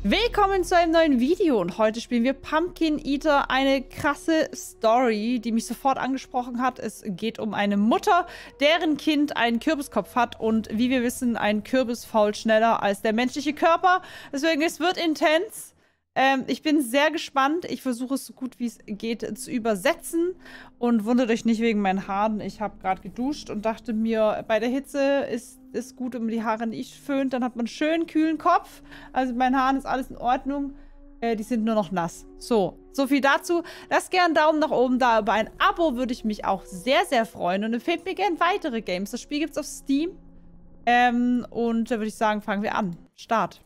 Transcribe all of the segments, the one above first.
Willkommen zu einem neuen Video und heute spielen wir Pumpkin Eater, eine krasse Story, die mich sofort angesprochen hat. Es geht um eine Mutter, deren Kind einen Kürbiskopf hat und wie wir wissen, ein Kürbis fault schneller als der menschliche Körper. Deswegen, es wird intens. Ich bin sehr gespannt. Ich versuche es so gut wie es geht zu übersetzen und wundert euch nicht wegen meinen Haaren. Ich habe gerade geduscht und dachte mir, bei der Hitze ist es gut, wenn man die Haare nicht föhnt. Dann hat man einen schönen, kühlen Kopf. Also mit meinen Haaren ist alles in Ordnung. Die sind nur noch nass. So viel dazu. Lasst gerne einen Daumen nach oben da. Über ein Abo würde ich mich auch sehr, sehr freuen. Und empfehlt mir gerne weitere Games. Das Spiel gibt es auf Steam. Und da würde ich sagen, fangen wir an. Start.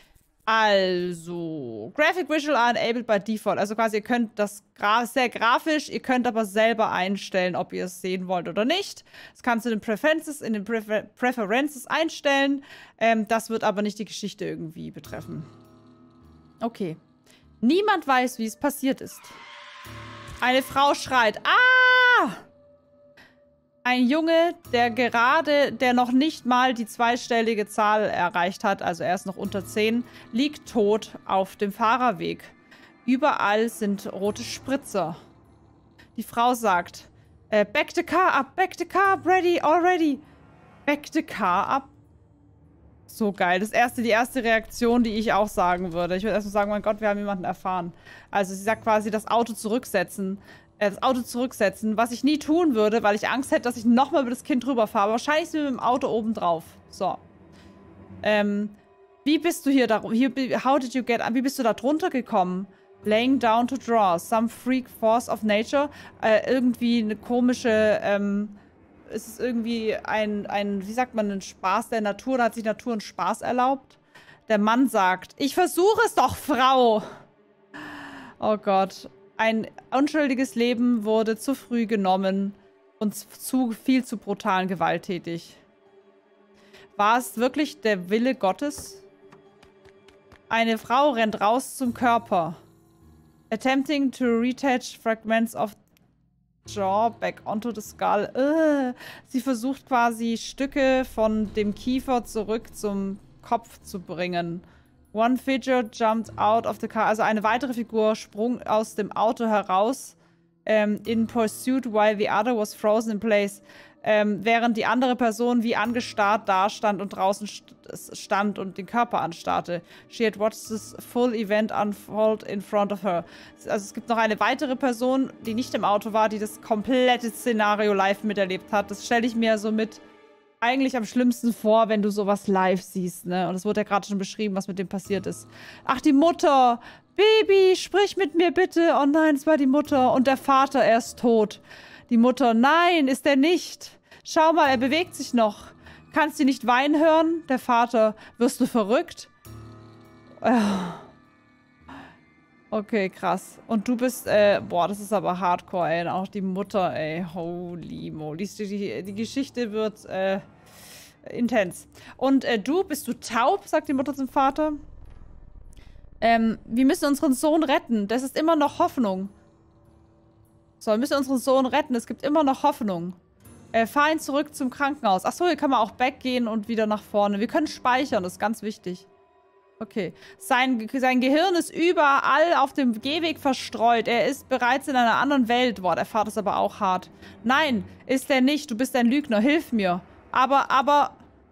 Also, Graphic Visual are enabled by default. Also quasi, ihr könnt das sehr grafisch, ihr könnt aber selber einstellen, ob ihr es sehen wollt oder nicht. Das kannst du in den Preferences einstellen. Das wird aber nicht die Geschichte irgendwie betreffen. Okay. Niemand weiß, wie es passiert ist. Eine Frau schreit. Ah! Ein Junge, der noch nicht mal die zweistellige Zahl erreicht hat, also er ist noch unter 10, liegt tot auf dem Fahrerweg. Überall sind rote Spritzer. Die Frau sagt, back the car up, ready, already. Back the car up. So geil. Die erste Reaktion, die ich auch sagen würde. Ich würde erstmal sagen, mein Gott, wir haben jemanden erfahren. Also sie sagt quasi, das Auto zurücksetzen, was ich nie tun würde, weil ich Angst hätte, dass ich nochmal über das Kind drüber fahre. Wahrscheinlich sind wir mit dem Auto oben drauf. So. Wie bist du hier wie bist du da drunter gekommen? Laying down to draw. Some freak force of nature. Irgendwie eine komische, es ist irgendwie wie sagt man, ein Spaß der Natur. Da hat sich Natur einen Spaß erlaubt. Der Mann sagt, ich versuche es doch, Frau. Oh Gott. Ein unschuldiges Leben wurde zu früh genommen und viel zu brutal und gewalttätig. War es wirklich der Wille Gottes? Eine Frau rennt raus zum Körper. Attempting to retach fragments of jaw back onto the skull. Sie versucht quasi Stücke von dem Kiefer zurück zum Kopf zu bringen. One figure jumped out of the car. Also eine weitere Figur sprang aus dem Auto heraus in pursuit while the other was frozen in place. Während die andere Person wie angestarrt dastand und draußen stand und den Körper anstarrte. She had watched this full event unfold in front of her. Also es gibt noch eine weitere Person, die nicht im Auto war, die das komplette Szenario live miterlebt hat. Das stelle ich mir so mit eigentlich am schlimmsten vor, wenn du sowas live siehst, ne? Und es wurde ja gerade schon beschrieben, was mit dem passiert ist. Ach, die Mutter! Baby, sprich mit mir bitte! Oh nein, es war die Mutter. Und der Vater, er ist tot. Die Mutter, nein, ist er nicht. Schau mal, er bewegt sich noch. Kannst du nicht weinen hören? Der Vater, wirst du verrückt? Okay, krass. Und du bist, boah, das ist aber hardcore, ey. Und auch die Mutter, ey. Holy moly. Die Geschichte wird, intens. Und bist du taub? Sagt die Mutter zum Vater. Wir müssen unseren Sohn retten. Das ist immer noch Hoffnung. So, wir müssen unseren Sohn retten. Es gibt immer noch Hoffnung. Fahr ihn zurück zum Krankenhaus. Achso, hier kann man auch backgehen und wieder nach vorne. Wir können speichern, das ist ganz wichtig. Okay. Sein Gehirn ist überall auf dem Gehweg verstreut. Er ist bereits in einer anderen Welt. Boah, der Vater ist aber auch hart. Nein, ist er nicht. Du bist ein Lügner. Hilf mir. Aber...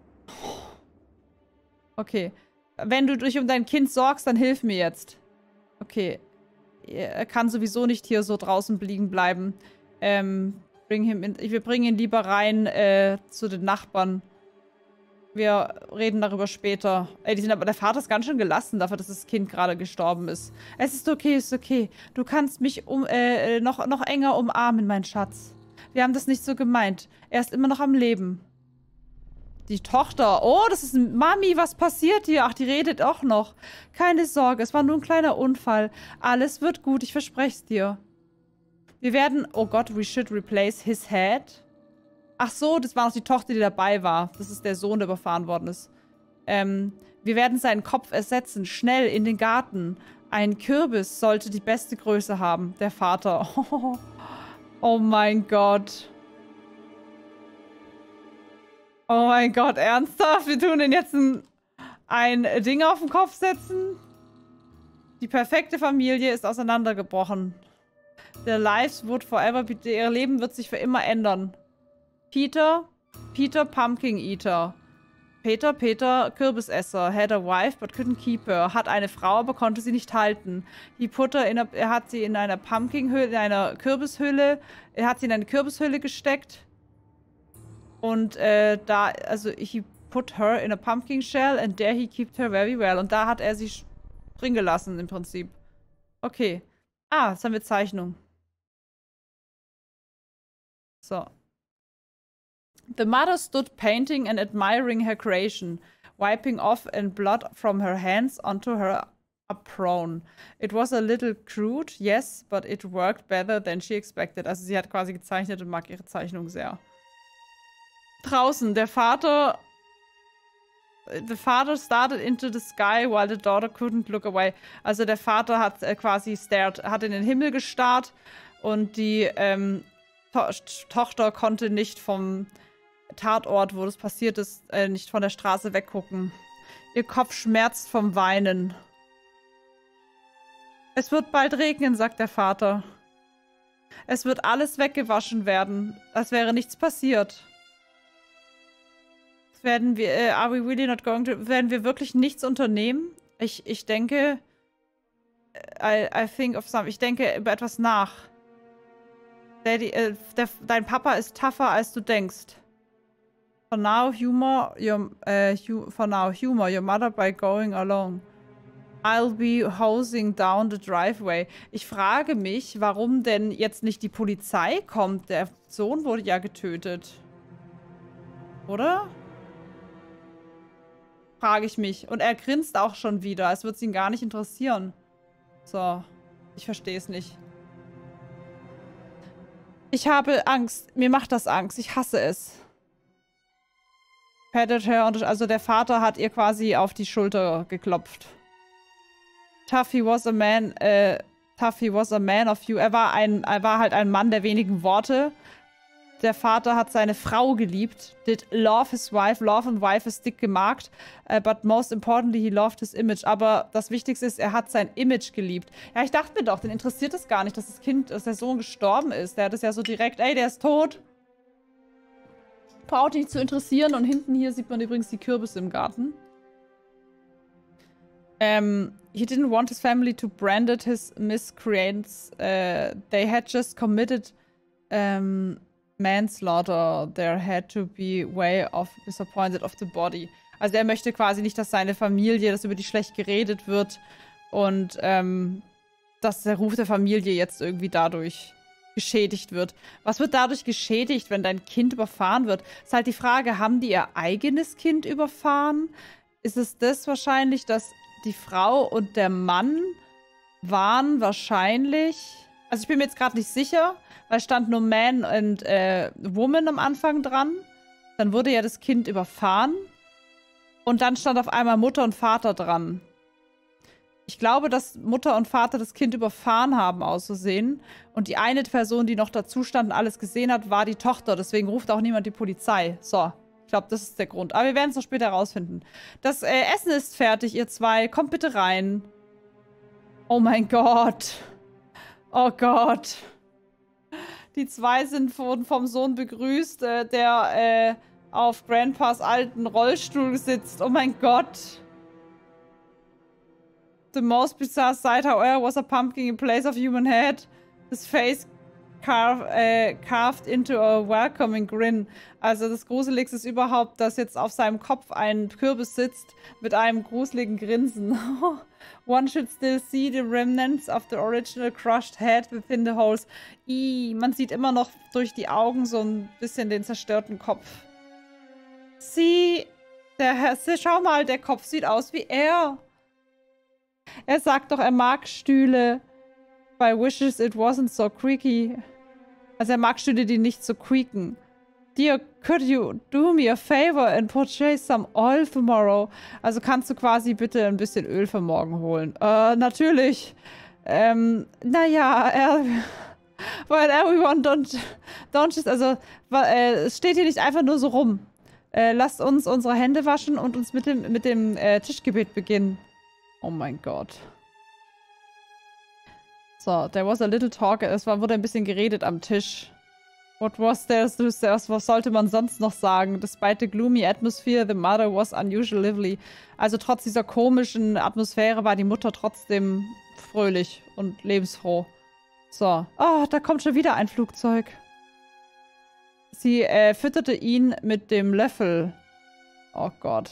Okay. Wenn du dich um dein Kind sorgst, dann hilf mir jetzt. Okay. Er kann sowieso nicht hier so draußen liegen bleiben. Wir bringen ihn lieber rein zu den Nachbarn. Wir reden darüber später. Der Vater ist ganz schön gelassen dafür, dass das Kind gerade gestorben ist. Es ist okay. Du kannst mich noch enger umarmen, mein Schatz. Wir haben das nicht so gemeint. Er ist immer noch am Leben. Die Tochter. Oh, das ist Mami. Was passiert hier? Ach, die redet auch noch. Keine Sorge, es war nur ein kleiner Unfall. Alles wird gut, ich verspreche es dir. Wir werden... Oh Gott, we should replace his head. Ach so, das war noch die Tochter, die dabei war. Das ist der Sohn, der überfahren worden ist. Wir werden seinen Kopf ersetzen. Schnell in den Garten. Ein Kürbis sollte die beste Größe haben. Der Vater. Oh mein Gott. Oh mein Gott, ernsthaft? Wir tun den jetzt ein Ding auf den Kopf setzen? Die perfekte Familie ist auseinandergebrochen. Their lives would forever be... Ihr Leben wird sich für immer ändern. Peter Pumpkin Eater. Peter Kürbisesser. Had a wife but couldn't keep her. Hat eine Frau, aber konnte sie nicht halten. Er hat sie in einer Pumpkinhülle, in einer Kürbishülle. Er hat sie in eine Kürbishülle gesteckt. Und he put her in a pumpkin shell and there he kept her very well. Und da hat er sie drin gelassen im Prinzip. Okay. Ah, jetzt haben wir Zeichnung. So. The mother stood painting and admiring her creation, wiping off and blood from her hands onto her apron. It was a little crude, yes, but it worked better than she expected. Also sie hat quasi gezeichnet und mag ihre Zeichnung sehr. Draußen, The father started into the sky while the daughter couldn't look away. Also der Vater hat hat in den Himmel gestarrt und die Tochter konnte nicht vom Tatort, wo das passiert ist, nicht von der Straße weggucken. Ihr Kopf schmerzt vom Weinen. Es wird bald regnen, sagt der Vater. Es wird alles weggewaschen werden, als wäre nichts passiert. Werden wir wirklich nichts unternehmen? Ich denke, I think of something. Ich denke über etwas nach. Daddy, dein Papa ist tougher, als du denkst. For now, humor your mother by going along. I'll be hosing down the driveway. Ich frage mich, warum denn jetzt nicht die Polizei kommt. Der Sohn wurde ja getötet. Oder? Frage ich mich. Und er grinst auch schon wieder. Es wird ihn gar nicht interessieren. So. Ich verstehe es nicht. Ich habe Angst. Mir macht das Angst. Ich hasse es. Patted her. Also der Vater hat ihr quasi auf die Schulter geklopft. Tuffy was a man of few. Er war halt ein Mann der wenigen Worte. Der Vater hat seine Frau geliebt. Did love his wife. Love and wife ist dick gemarkt. But most importantly, he loved his image. Aber das Wichtigste ist, er hat sein Image geliebt. Ja, ich dachte mir doch, den interessiert es gar nicht, dass der Sohn gestorben ist. Der hat es ja so direkt, ey, der ist tot. Braucht nicht zu interessieren. Und hinten hier sieht man übrigens die Kürbisse im Garten. He didn't want his family to brand his miscreants. They had just committed manslaughter. There had to be way of disappointed of the body. Also er möchte quasi nicht, dass seine Familie, dass über die schlecht geredet wird und dass der Ruf der Familie jetzt irgendwie dadurch geschädigt wird. Was wird dadurch geschädigt, wenn dein Kind überfahren wird? Ist halt die Frage, haben die ihr eigenes Kind überfahren? Ist es das wahrscheinlich, dass die Frau und der Mann waren wahrscheinlich... Also ich bin mir jetzt gerade nicht sicher, weil stand nur Man und Woman am Anfang dran. Dann wurde ja das Kind überfahren. Und dann stand auf einmal Mutter und Vater dran. Ich glaube, dass Mutter und Vater das Kind überfahren haben, auszusehen. Und die eine Person, die noch dazu stand und alles gesehen hat, war die Tochter. Deswegen ruft auch niemand die Polizei. So, ich glaube, das ist der Grund. Aber wir werden es noch später herausfinden. Das Essen ist fertig, ihr zwei. Kommt bitte rein. Oh mein Gott. Oh Gott. Die zwei wurden vom Sohn begrüßt, der auf Grandpas alten Rollstuhl sitzt. Oh mein Gott. The most bizarre sight, however, was a pumpkin in place of human head. His face carved into a welcoming grin. Also das Gruseligste ist überhaupt, dass jetzt auf seinem Kopf ein Kürbis sitzt mit einem gruseligen Grinsen. One should still see the remnants of the original crushed head within the holes. Man sieht immer noch durch die Augen so ein bisschen den zerstörten Kopf. Schau mal, der Kopf sieht aus wie er. Er sagt doch, er mag Stühle. By wishes it wasn't so creaky. Also er mag Stühle, die nicht so creaken. Dear, could you do me a favor and purchase some oil tomorrow? Also kannst du quasi bitte ein bisschen Öl für morgen holen? Natürlich. Naja, well, everyone don't just, also, es steht hier nicht einfach nur so rum. Lasst uns unsere Hände waschen und uns mit dem Tischgebet beginnen. Oh mein Gott. So, there was a little talk. Wurde ein bisschen geredet am Tisch. What was there? Was sollte man sonst noch sagen? Despite the gloomy atmosphere, the mother was unusually lively. Also trotz dieser komischen Atmosphäre war die Mutter trotzdem fröhlich und lebensfroh. So. Oh, da kommt schon wieder ein Flugzeug. Sie fütterte ihn mit dem Löffel. Oh Gott.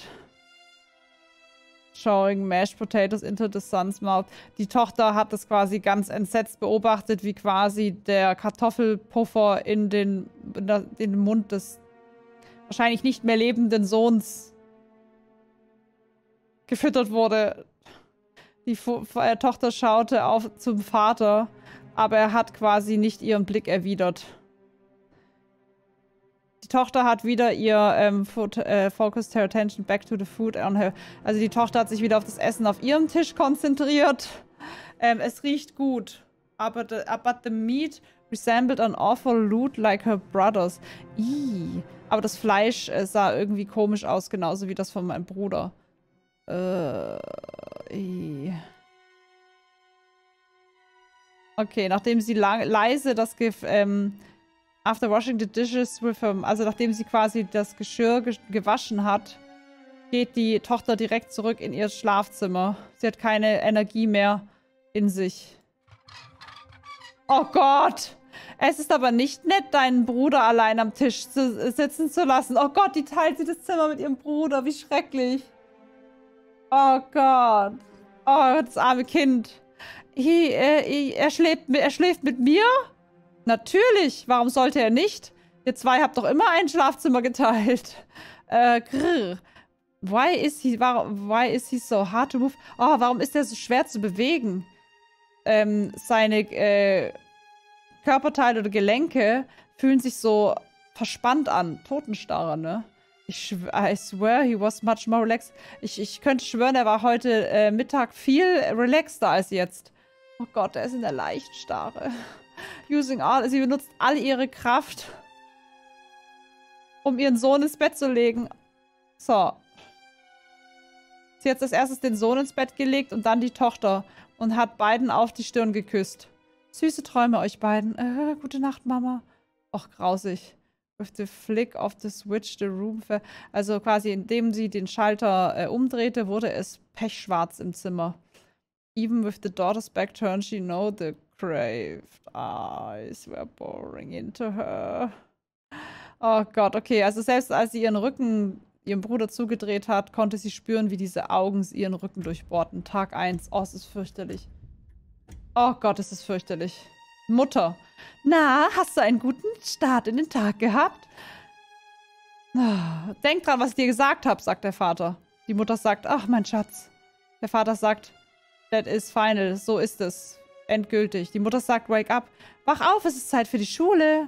Showing mashed potatoes into the son's mouth. Die Tochter hat das quasi ganz entsetzt beobachtet, wie quasi der Kartoffelpuffer in den Mund des wahrscheinlich nicht mehr lebenden Sohns gefüttert wurde. Die Tochter schaute auf zum Vater, aber er hat quasi nicht ihren Blick erwidert. Die Tochter hat wieder ihr focused her attention back to the food on her. Also die Tochter hat sich wieder auf das Essen auf ihrem Tisch konzentriert. Es riecht gut. But the meat resembled an awful loot like her brothers. Ih. Aber das Fleisch sah irgendwie komisch aus, genauso wie das von meinem Bruder. Okay, nachdem sie leise das after washing the dishes with him, also nachdem sie quasi das Geschirr gewaschen hat, geht die Tochter direkt zurück in ihr Schlafzimmer. Sie hat keine Energie mehr in sich. Oh Gott! Es ist aber nicht nett, deinen Bruder allein am Tisch sitzen zu lassen. Oh Gott, die teilt sich das Zimmer mit ihrem Bruder. Wie schrecklich. Oh Gott. Oh, das arme Kind. Er schläft mit mir? Natürlich. Warum sollte er nicht? Ihr zwei habt doch immer ein Schlafzimmer geteilt. Why is he so hard to move? Oh, warum ist er so schwer zu bewegen? Seine Körperteile oder Gelenke fühlen sich so verspannt an. Totenstarre, ne? I swear he was much more relaxed. Ich könnte schwören, er war heute Mittag viel relaxter als jetzt. Oh Gott, er ist in der Leichtstarre. Sie benutzt all ihre Kraft, um ihren Sohn ins Bett zu legen. So. Sie hat als erstes den Sohn ins Bett gelegt und dann die Tochter und hat beiden auf die Stirn geküsst. Süße Träume euch beiden. Gute Nacht, Mama. Och, grausig. With the flick of the switch, the room also quasi, indem sie den Schalter umdrehte, wurde es pechschwarz im Zimmer. Even with the daughter's back turned, she know the craved eyes were boring into her. Oh Gott, okay. Also selbst als sie ihren Rücken ihrem Bruder zugedreht hat, konnte sie spüren, wie diese Augen ihren Rücken durchbohrten. Tag 1. Oh, es ist fürchterlich. Oh Gott, es ist fürchterlich. Mutter. Na, hast du einen guten Start in den Tag gehabt? Denk dran, was ich dir gesagt habe, sagt der Vater. Die Mutter sagt, ach, mein Schatz. Der Vater sagt, that is final. So ist es. Endgültig. Die Mutter sagt, wake up. Wach auf, es ist Zeit für die Schule.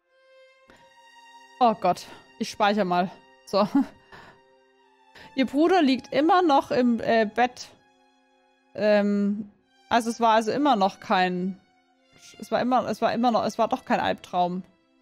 Oh Gott. Ich speichere mal. So. Ihr Bruder liegt immer noch im Bett. Also es war also immer noch kein... Es war doch kein Albtraum.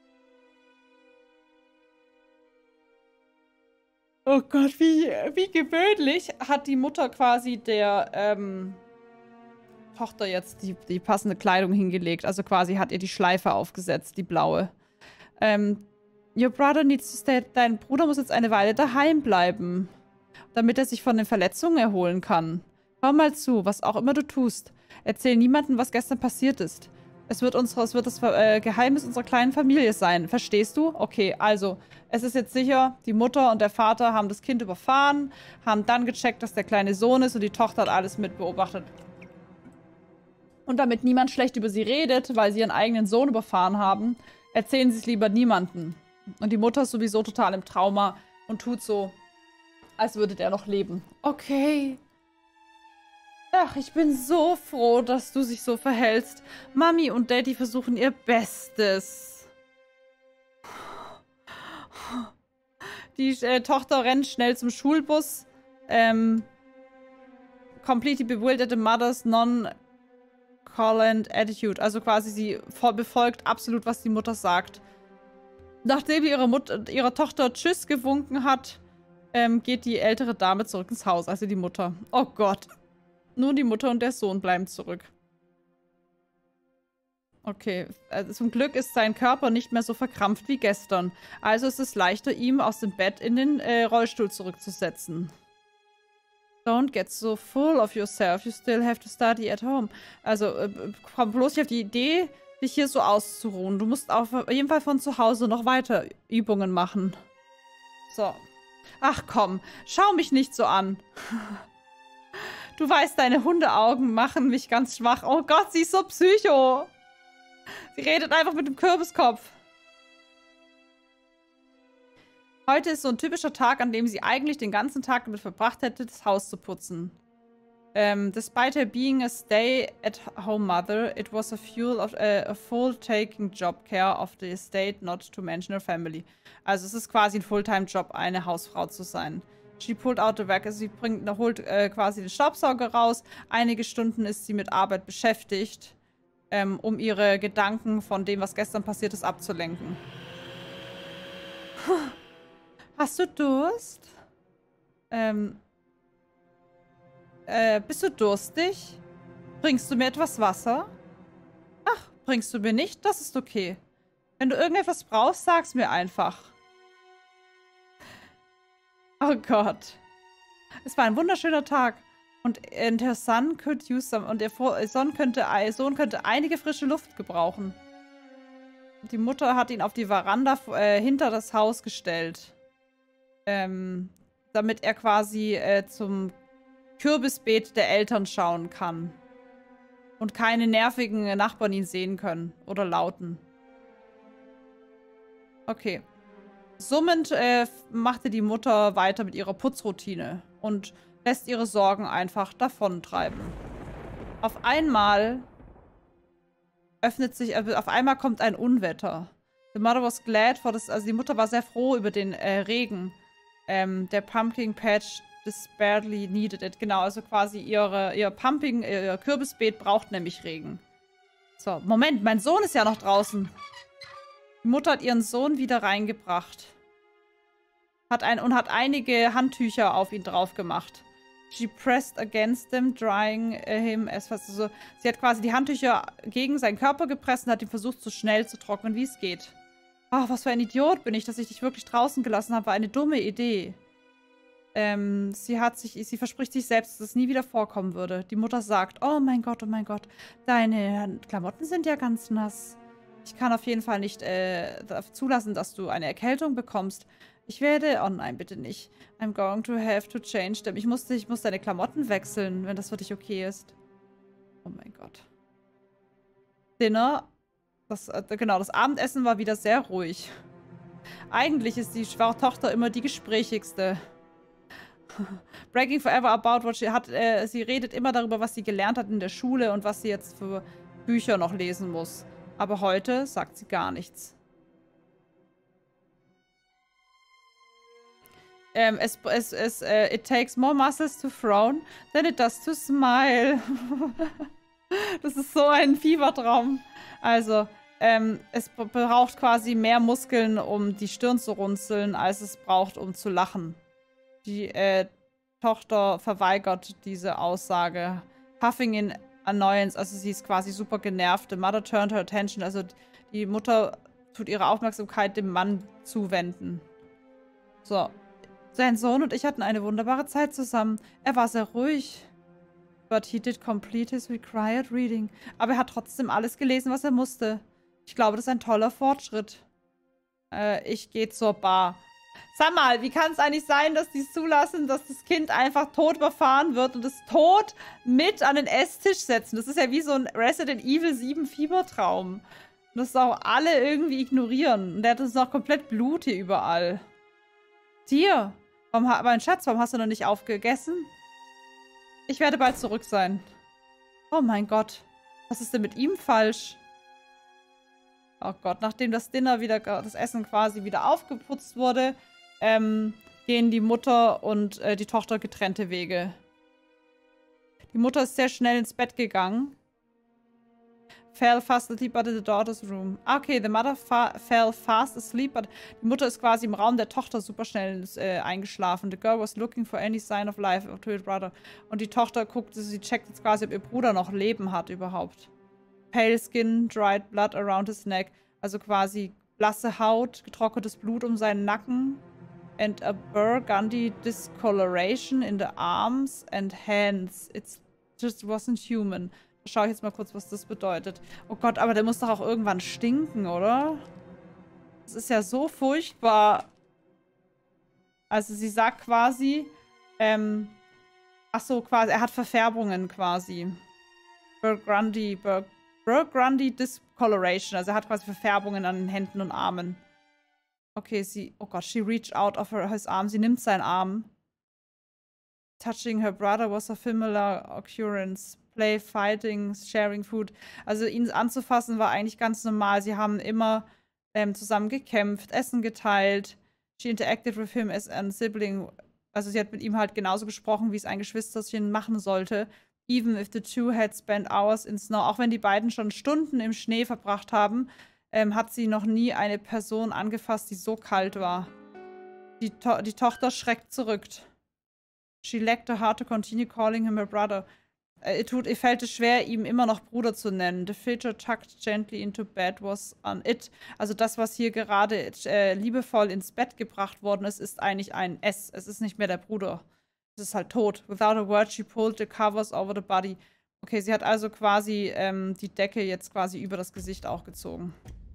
Oh Gott, wie gewöhnlich hat die Mutter quasi der Tochter jetzt die passende Kleidung hingelegt. Also quasi hat ihr die Schleife aufgesetzt, die blaue. Your brother needs to stay. Dein Bruder muss jetzt eine Weile daheim bleiben, damit er sich von den Verletzungen erholen kann. Hör mal zu, was auch immer du tust. Erzähl niemandem, was gestern passiert ist. Es wird das Geheimnis unserer kleinen Familie sein. Verstehst du? Okay, also, es ist jetzt sicher, die Mutter und der Vater haben das Kind überfahren, haben dann gecheckt, dass der kleine Sohn ist und die Tochter hat alles mit beobachtet. Und damit niemand schlecht über sie redet, weil sie ihren eigenen Sohn überfahren haben, erzählen sie es lieber niemandem. Und die Mutter ist sowieso total im Trauma und tut so, als würde der noch leben. Okay. Ach, ich bin so froh, dass du dich so verhältst. Mami und Daddy versuchen ihr Bestes. Die Tochter rennt schnell zum Schulbus. Completely bewildered the mother's non-callant attitude. Also quasi sie befolgt absolut, was die Mutter sagt. Nachdem ihre Tochter Tschüss gewunken hat, geht die ältere Dame zurück ins Haus, also die Mutter. Oh Gott. Nur die Mutter und der Sohn bleiben zurück. Okay, also zum Glück ist sein Körper nicht mehr so verkrampft wie gestern. Also ist es leichter, ihm aus dem Bett in den Rollstuhl zurückzusetzen. Don't get so full of yourself. You still have to study at home. Also, komm bloß nicht auf die Idee, dich hier so auszuruhen. Du musst auf jeden Fall von zu Hause noch weiter Übungen machen. So. Ach komm, schau mich nicht so an. Du weißt, deine Hundeaugen machen mich ganz schwach. Oh Gott, sie ist so psycho. Sie redet einfach mit dem Kürbiskopf. Heute ist so ein typischer Tag, an dem sie eigentlich den ganzen Tag damit verbracht hätte, das Haus zu putzen. Despite her being a stay-at-home mother, it was a full-taking job care of the estate, not to mention her family. Also es ist quasi ein Fulltime-Job, eine Hausfrau zu sein. She pulled out the vacuum, also sie holt quasi den Staubsauger raus. Einige Stunden ist sie mit Arbeit beschäftigt, um ihre Gedanken von dem, was gestern passiert ist, abzulenken. Hast du Durst? Bist du durstig? Bringst du mir etwas Wasser? Ach, bringst du mir nicht? Das ist okay. Wenn du irgendetwas brauchst, sag's mir einfach. Oh Gott. Es war ein wunderschöner Tag. Und der Son could use some. Und der Sohn könnte einige frische Luft gebrauchen. Die Mutter hat ihn auf die Veranda hinter das Haus gestellt. Damit er quasi zum Kürbisbeet der Eltern schauen kann. Und keine nervigen Nachbarn ihn sehen können. Oder lauten. Okay. Summend machte die Mutter weiter mit ihrer Putzroutine. Und lässt ihre Sorgen einfach davontreiben. Auf einmal auf einmal kommt ein Unwetter. The mother was glad for this, also die Mutter war sehr froh über den Regen. Der Pumpkin Patch desperately needed it. Genau, also quasi ihr Kürbisbeet braucht nämlich Regen. So, Moment, mein Sohn ist ja noch draußen. Die Mutter hat ihren Sohn wieder reingebracht. Hat einige Handtücher auf ihn drauf gemacht. She pressed against them, drying him as fast. Also, sie hat quasi die Handtücher gegen seinen Körper gepresst und hat ihn versucht, so schnell zu trocknen, wie es geht. Ach, was für ein Idiot bin ich, dass ich dich wirklich draußen gelassen habe. War eine dumme Idee. Sie verspricht sich selbst, dass es nie wieder vorkommen würde. Die Mutter sagt, oh mein Gott, deine Klamotten sind ja ganz nass. Ich kann auf jeden Fall nicht zulassen, dass du eine Erkältung bekommst. Oh nein, bitte nicht. I'm going to have to change them. Ich muss deine Klamotten wechseln, wenn das für dich okay ist. Oh mein Gott. Dinner. Das Abendessen war wieder sehr ruhig. Eigentlich ist die Tochter immer die gesprächigste. Bragging forever about what sie redet immer darüber, was sie gelernt hat in der Schule und was sie jetzt für Bücher noch lesen muss. Aber heute sagt sie gar nichts. It takes more muscles to frown than it does to smile. Das ist so ein Fiebertraum. Also, es braucht quasi mehr Muskeln, um die Stirn zu runzeln, als es braucht, um zu lachen. Die Tochter verweigert diese Aussage. Puffing in Annoyance, also sie ist quasi super genervt. The mother turned her attention, also die Mutter tut ihre Aufmerksamkeit dem Mann zuwenden. So. Sein Sohn und ich hatten eine wunderbare Zeit zusammen. Er war sehr ruhig. But he did complete his required reading. Aber er hat trotzdem alles gelesen, was er musste. Ich glaube, das ist ein toller Fortschritt. Ich gehe zur Bar. Sag mal, wie kann es eigentlich sein, dass die es zulassen, dass das Kind einfach tot überfahren wird und es tot mit an den Esstisch setzen? Das ist ja wie so ein Resident Evil 7 Fiebertraum. Und das auch alle irgendwie ignorieren. Und der hat uns noch komplett Blut hier überall. Dir? Mein Schatz, warum hast du noch nicht aufgegessen? Ich werde bald zurück sein. Oh mein Gott. Was ist denn mit ihm falsch? Oh Gott, nachdem das Essen quasi wieder aufgeputzt wurde, gehen die Mutter und die Tochter getrennte Wege. Die Mutter ist sehr schnell ins Bett gegangen. Fell fast asleep but in the daughter's room. Okay, the mother fell fast asleep, but die Mutter ist quasi im Raum der Tochter super schnell eingeschlafen. The girl was looking for any sign of life to her brother. Und die Tochter sie checkt jetzt quasi, ob ihr Bruder noch Leben hat überhaupt. pale skin, dried blood around his neck. Also quasi blasse Haut, getrocknetes Blut um seinen Nacken. And a burgundy discoloration in the arms and hands. It just wasn't human. Da schaue ich jetzt mal kurz, was das bedeutet. Oh Gott, aber der muss doch auch irgendwann stinken, oder? Das ist ja so furchtbar. Also sie sagt quasi, ach so, quasi, er hat Verfärbungen quasi. Burgundy discoloration. Also er hat quasi Verfärbungen an den Händen und Armen. Okay, oh Gott, she reached out of his arm. Sie nimmt seinen Arm. Touching her brother was a familiar occurrence. Play, fighting, sharing food. Also ihn anzufassen war eigentlich ganz normal. Sie haben immer zusammen gekämpft, Essen geteilt. She interacted with him as a sibling. Also sie hat mit ihm halt genauso gesprochen, wie es ein Geschwisterchen machen sollte. Even if the two had spent hours in snow. Auch wenn die beiden schon Stunden im Schnee verbracht haben, hat sie noch nie eine Person angefasst, die so kalt war. Die Tochter schreckt zurück. She lacked the heart to continue calling him her brother. Ihr fällt es schwer, ihm immer noch Bruder zu nennen. The figure tucked gently into bed was on it. Also das, was hier gerade liebevoll ins Bett gebracht worden ist, ist eigentlich ein S. Es ist nicht mehr der Bruder. Es ist halt tot. Without a word, she pulled the covers over the body. Okay, sie hat also quasi die Decke jetzt quasi über das Gesicht auch gezogen.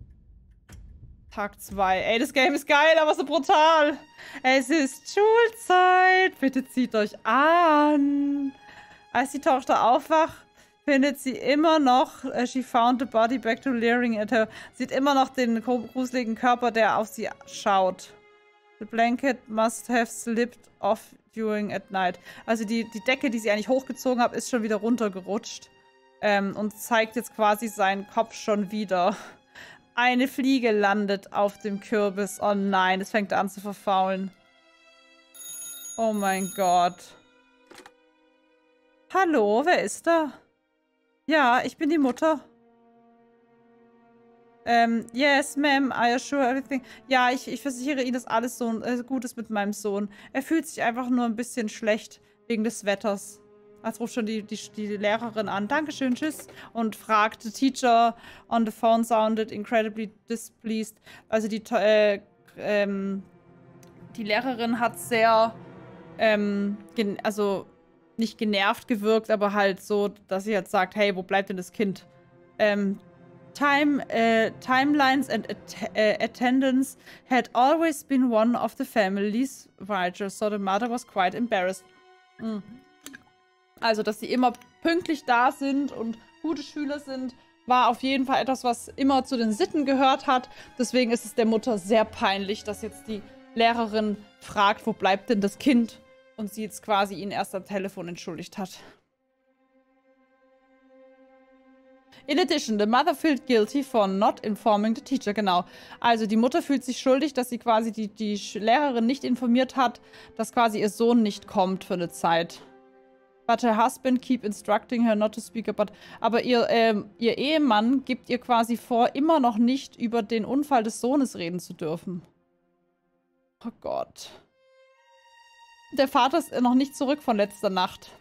Tag 2. Ey, das Game ist geil, aber so brutal. Es ist Schulzeit. Bitte zieht euch an. Als die Tochter aufwacht, findet sie immer noch, she found the body back to leering at her. Sieht immer noch den gruseligen Körper, der auf sie schaut. The blanket must have slipped off during at night. Also die Decke, die sie eigentlich hochgezogen hat, ist schon wieder runtergerutscht. Und zeigt jetzt quasi seinen Kopf schon wieder. Eine Fliege landet auf dem Kürbis. Oh nein, es fängt an zu verfaulen. Oh mein Gott. Hallo, wer ist da? Ja, ich bin die Mutter. Yes, ma'am, I assure everything. Ja, ich versichere Ihnen, dass alles so gut ist mit meinem Sohn. Er fühlt sich einfach nur ein bisschen schlecht wegen des Wetters. Als ruft schon die Lehrerin an. Dankeschön, tschüss. Und fragt, the teacher on the phone sounded incredibly displeased. Also die Lehrerin hat sehr, also nicht genervt gewirkt, aber halt so, dass sie jetzt sagt, hey, wo bleibt denn das Kind? Timelines and attendance had always been one of the family's virtues, so the mother was quite embarrassed. Also, dass sie immer pünktlich da sind und gute Schüler sind, war auf jeden Fall etwas, was immer zu den Sitten gehört hat. Deswegen ist es der Mutter sehr peinlich, dass jetzt die Lehrerin fragt, wo bleibt denn das Kind? Und sie jetzt quasi ihn erst am Telefon entschuldigt hat. In addition, the mother felt guilty for not informing the teacher. Genau. Also die Mutter fühlt sich schuldig, dass sie quasi die Lehrerin nicht informiert hat, dass quasi ihr Sohn nicht kommt für eine Zeit. But her husband keep instructing her not to speak about. Aber ihr Ehemann gibt ihr quasi vor, immer noch nicht über den Unfall des Sohnes reden zu dürfen. Oh Gott. Der Vater ist noch nicht zurück von letzter Nacht.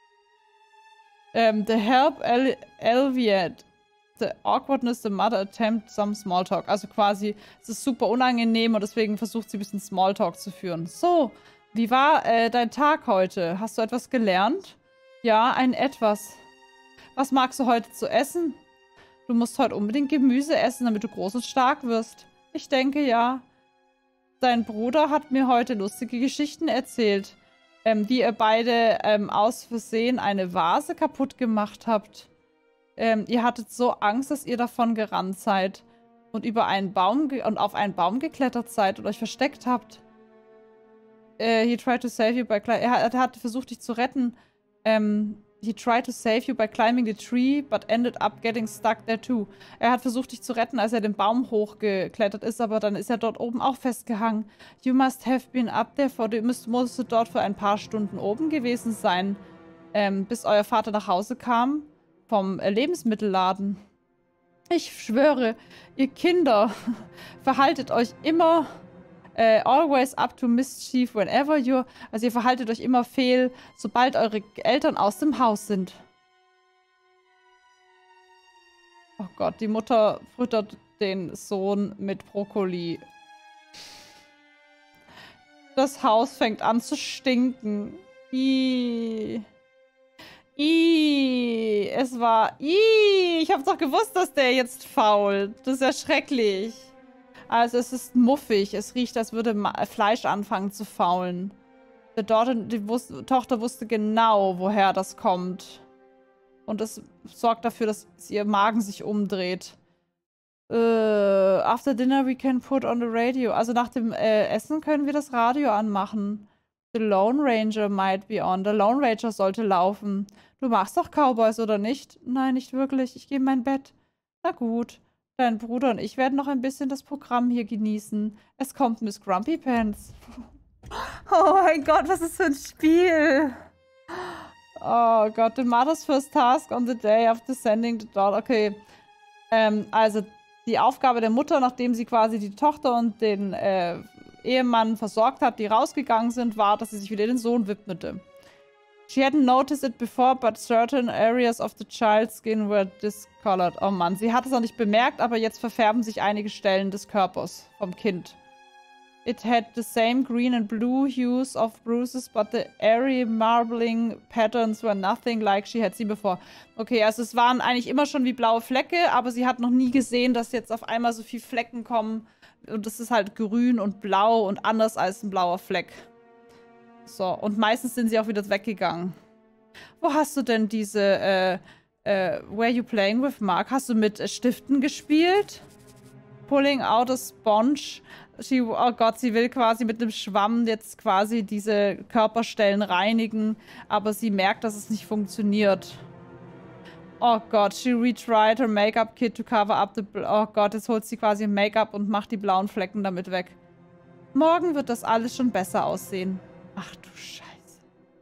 The help alleviate the awkwardness, the mother attempt some small talk. Also quasi, es ist super unangenehm und deswegen versucht sie ein bisschen Smalltalk zu führen. So, wie war dein Tag heute? Hast du etwas gelernt? Ja, ein etwas. Was magst du heute zu essen? Du musst heute unbedingt Gemüse essen, damit du groß und stark wirst. Ich denke, ja. Dein Bruder hat mir heute lustige Geschichten erzählt. Wie ihr beide aus Versehen eine Vase kaputt gemacht habt. Ihr hattet so Angst, dass ihr davon gerannt seid und auf einen Baum geklettert seid und euch versteckt habt. He tried to save you by er hat versucht, dich zu retten. He tried to save you by climbing the tree, but ended up getting stuck there too. Er hat versucht, dich zu retten, als er den Baum hochgeklettert ist, aber dann ist er dort oben auch festgehangen. You must have been up there for... Du musstest dort für ein paar Stunden oben gewesen sein, bis euer Vater nach Hause kam vom Lebensmittelladen. Ich schwöre, ihr Kinder, verhaltet euch immer... always up to mischief whenever you're... Also ihr verhaltet euch immer fehl, sobald eure Eltern aus dem Haus sind. Oh Gott, die Mutter füttert den Sohn mit Brokkoli. Das Haus fängt an zu stinken. Ih. Ih. Es war... Ih. Ich hab doch gewusst, dass der jetzt fault. Das ist ja schrecklich. Also es ist muffig. Es riecht, als würde Fleisch anfangen zu faulen. Die Tochter wusste genau, woher das kommt. Und das sorgt dafür, dass ihr Magen sich umdreht. After dinner we can put on the radio. Also nach dem Essen können wir das Radio anmachen. The Lone Ranger might be on. Der Lone Ranger sollte laufen. Du machst doch Cowboys, oder nicht? Nein, nicht wirklich. Ich gehe in mein Bett. Na gut. Dein Bruder und ich werden noch ein bisschen das Programm hier genießen. Es kommt Miss Grumpy Pants. Oh mein Gott, was ist für ein Spiel? Oh Gott, the mother's first task on the day after sending the daughter. Okay. Also die Aufgabe der Mutter, nachdem sie quasi die Tochter und den Ehemann versorgt hat, die rausgegangen sind, war, dass sie sich wieder den Sohn widmete. She hadn't noticed it before, but certain areas of the child's skin were discolored. Oh Mann, sie hat es noch nicht bemerkt, aber jetzt verfärben sich einige Stellen des Körpers vom Kind. It had the same green and blue hues of bruises, but the airy marbling patterns were nothing like she had seen before. Okay, also es waren eigentlich immer schon wie blaue Flecke, aber sie hat noch nie gesehen, dass jetzt auf einmal so viele Flecken kommen. Und das ist halt grün und blau und anders als ein blauer Fleck. So, und meistens sind sie auch wieder weggegangen. Wo hast du denn diese, were you playing with Mark? Hast du mit Stiften gespielt? Pulling out a sponge. Oh Gott, sie will quasi mit einem Schwamm jetzt quasi diese Körperstellen reinigen, aber sie merkt, dass es nicht funktioniert. Oh Gott, she retried her Make-up kit to cover up the... Oh Gott, jetzt holt sie quasi Make-up und macht die blauen Flecken damit weg. Morgen wird das alles schon besser aussehen. Ach du Scheiße.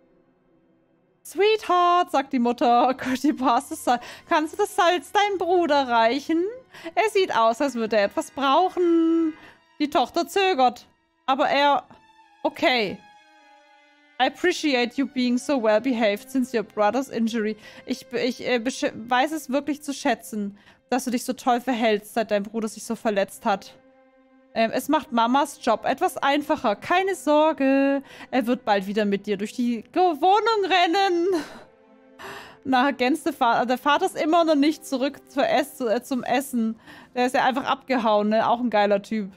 Sweetheart, sagt die Mutter. Oh Gott, die passt das Salz. Kannst du das Salz deinem Bruder reichen? Er sieht aus, als würde er etwas brauchen. Die Tochter zögert. Aber er... Okay. I appreciate you being so well behaved since your brother's injury. Ich weiß es wirklich zu schätzen, dass du dich so toll verhältst, seit dein Bruder sich so verletzt hat. Es macht Mamas Job etwas einfacher. Keine Sorge. Er wird bald wieder mit dir durch die Wohnung rennen. Na, ergänzt der Vater. Der Vater ist immer noch nicht zurück zum Essen. Der ist ja einfach abgehauen, ne? Auch ein geiler Typ.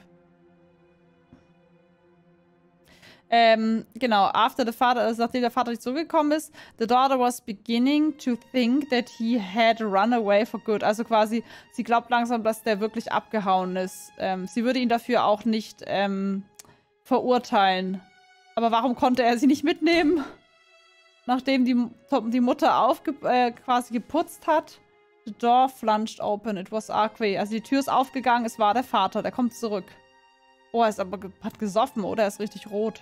Genau, after the father, also nachdem der Vater nicht zurückgekommen ist, the daughter was beginning to think that he had run away for good. Also quasi, sie glaubt langsam, dass der wirklich abgehauen ist. Sie würde ihn dafür auch nicht verurteilen. Aber warum konnte er sie nicht mitnehmen? Nachdem die Mutter quasi geputzt hat. The door flunged open. It was Arkway. Also die Tür ist aufgegangen, es war der Vater, der kommt zurück. Oh, er ist aber hat gesoffen, oder? Er ist richtig rot.